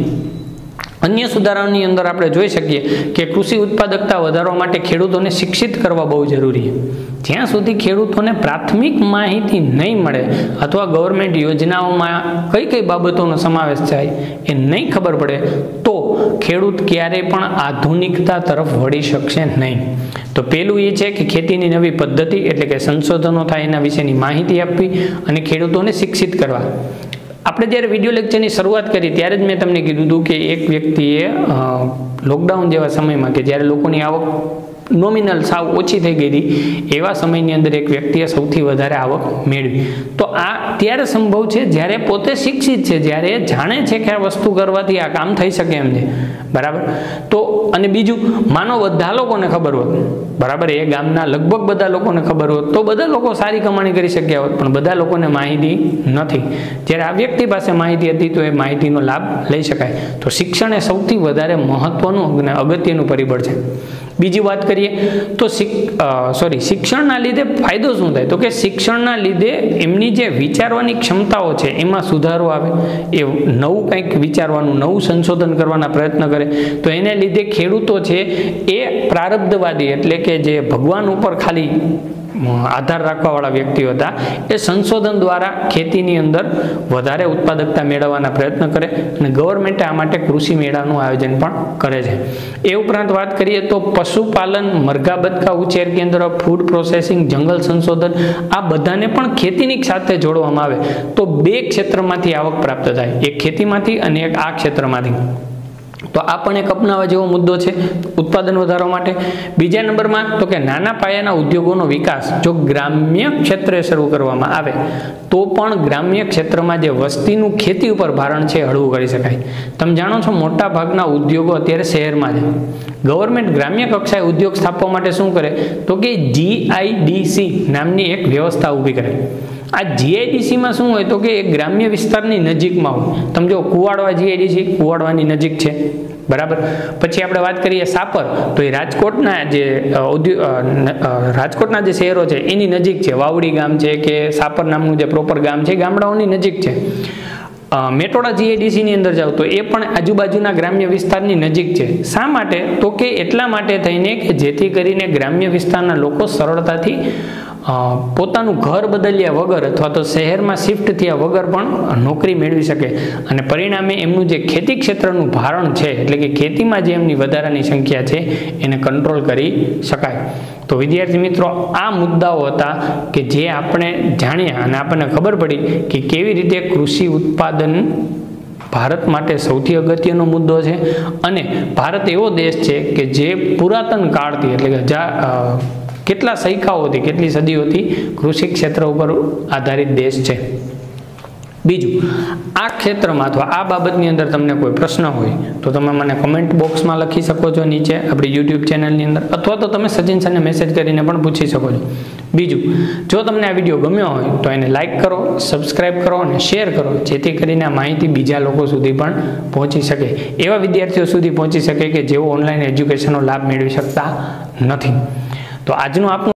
અન્ય સુધારાઓની અંદર આપણે જોઈ શકીએ કે કૃષિ ઉત્પાદકતા વધારવા માટે ખેડૂતોને શિક્ષિત કરવા બહુ જરૂરી છે. જ્યાં સુધી ખેડૂતોને પ્રાથમિક માહિતી નહીં મળે અથવા ગવર્મેન્ટ યોજનાઓમાં કઈ કઈ બાબતોનો સમાવેશ થાય એ નહીં ખબર પડે તો ખેડૂત ક્યારેય પણ આધુનિકતા તરફ વળી શકશે નહીં. તો પહેલું એ છે કે ખેતીની નવી પદ્ધતિ એટલે કે સંશોધનો થાય એના વિશેની માહિતી આપવી અને ખેડૂતોને શિક્ષિત કરવા. આપણે જ્યારે વિડીયો લેક્ચરની શરૂઆત કરી ત્યારે જ મેં તમને કીધું હતું કે એક વ્યક્તિએ લોકડાઉન જેવા સમયમાં કે જ્યારે લોકોની આવક નોમિનલ સાવ ઓછી થઈ ગઈ હતી એવા સમયની અંદર એક વ્યક્તિએ સૌથી વધારે આવક મેળવી. તો આ ત્યારે સંભવ છે જ્યારે પોતે શિક્ષિત છે, જ્યારે જાણે છે કે આ વસ્તુ કરવાથી આ કામ થઈ શકે એમ છે, બરાબર. તો અને બીજું, માનો બધા લોકોને ખબર હોત, બરાબર, એ ગામના લગભગ બધા લોકોને ખબર હોત તો બધા લોકો સારી કમાણી કરી શક્યા હોત, પણ બધા લોકોને માહિતી નથી. જ્યારે આ વ્યક્તિ પાસે માહિતી હતી તો એ માહિતીનો લાભ લઈ શકાય. તો શિક્ષણ એ સૌથી વધારે મહત્વનું અને અગત્યનું પરિબળ છે. બીજી વાત કરીએ તો શિક્ષણના લીધે ફાયદો શું થાય? તો કે શિક્ષણના લીધે એમની જે વિચારવાની ક્ષમતાઓ છે એમાં સુધારો આવે, એ નવું કંઈક વિચારવાનું, નવું સંશોધન કરવાના પ્રયત્ન કરે. તો એને લીધે ખેડૂતો છે એ પ્રારબ્ધવાદી એટલે કે જે ભગવાન ઉપર ખાલી આધાર રાખવાવાળા વ્યક્તિઓ હતા, એ સંશોધન દ્વારા ખેતીની અંદર વધારે ઉત્પાદકતા મેળવવાના પ્રયત્ન કરે અને ગવર્મેન્ટ આ માટે કૃષિ મેળાનું આયોજન પણ કરે છે. એ ઉપરાંત વાત કરીએ તો પશુપાલન, મરઘા બતકા ઉછેર કેન્દ્ર, ફૂડ પ્રોસેસિંગ, જંગલ સંશોધન, આ બધાને પણ ખેતીની સાથે જોડવામાં આવે તો 2 ક્ષેત્રમાંથી આવક પ્રાપ્ત થાય, એક ખેતીમાંથી અને એક આ ક્ષેત્રમાંથી. તો આ પણ એક અપનાવવા જેવો મુદ્દો છે ઉત્પાદન વધારવા માટે. બીજા નંબરમાં તો કે નાના પાયાના ઉદ્યોગોનો વિકાસ જો ગ્રામ્ય ક્ષેત્રે શરૂ કરવામાં આવે તો પણ ગ્રામ્ય ક્ષેત્રમાં જે વસ્તીનું ખેતી ઉપર ભારણ છે હળવું કરી શકાય. તમે જાણો છો મોટા ભાગના ઉદ્યોગો અત્યારે શહેરમાં છે. ગવર્મેન્ટ ગ્રામ્ય કક્ષાએ ઉદ્યોગ સ્થાપવા માટે શું કરે તો કે જીઆઈડીસી નામની એક વ્યવસ્થા ઊભી કરે. આ જીઆઈડીસીમાં શું હોય તો કે એક ગ્રામ્ય વિસ્તારની નજીકમાં હોય. તમે જો કુવાડવા જીઆઈડીસી કુવાડવાની નજીક છે, બરાબર. પછી આપણે વાત કરીએ સાપર, તો એ રાજકોટના જે શહેરો છે એની નજીક છે. વાવડી ગામ છે કે સાપર નામનું જે પ્રોપર ગામ છે ગામડાઓની નજીક છે. મેટોડા જીઆઈડીસીની અંદર જાઓ તો એ પણ આજુબાજુના ગ્રામ્ય વિસ્તારની નજીક છે. શા માટે તો કે એટલા માટે થઈને કે જેથી કરીને ગ્રામ્ય વિસ્તારના લોકો સરળતાથી પોતાનું ઘર બદલ્યા વગર અથવા તો શહેરમાં શિફ્ટ થયા વગર પણ નોકરી મેળવી શકે અને પરિણામે એમનું જે ખેતી ક્ષેત્રનું ભારણ છે એટલે કે ખેતીમાં જે એમની વધારાની સંખ્યા છે એને કંટ્રોલ કરી શકાય. તો વિદ્યાર્થી મિત્રો, આ મુદ્દાઓ હતા કે જે આપણે જાણ્યા અને આપણને ખબર પડી કે કેવી રીતે કૃષિ ઉત્પાદન ભારત માટે સૌથી અગત્યનો મુદ્દો છે અને ભારત એવો દેશ છે કે જે પુરાતન કાળથી એટલે કે કેટલા સૈકાઓથી કેટલી સદીઓથી કૃષિ ક્ષેત્ર ઉપર આધારિત દેશ છે. બીજું, આ ક્ષેત્રમાં અથવા આ બાબતની અંદર તમને કોઈ પ્રશ્ન હોય તો તમે મને કમેન્ટ બોક્સમાં લખી શકો છો નીચે આપણી યુટ્યુબ ચેનલની અંદર, અથવા તો તમે સચિન સરને મેસેજ કરીને પણ પૂછી શકો છો. બીજું, જો તમને આ વિડીયો ગમ્યો હોય તો એને લાઇક કરો, સબસ્ક્રાઇબ કરો અને શેર કરો, જેથી કરીને આ માહિતી બીજા લોકો સુધી પણ પહોંચી શકે, એવા વિદ્યાર્થીઓ સુધી પહોંચી શકે કે જેઓ ઓનલાઈન એજ્યુકેશનનો લાભ મેળવી શકતા નથી. તો આજનું આપણું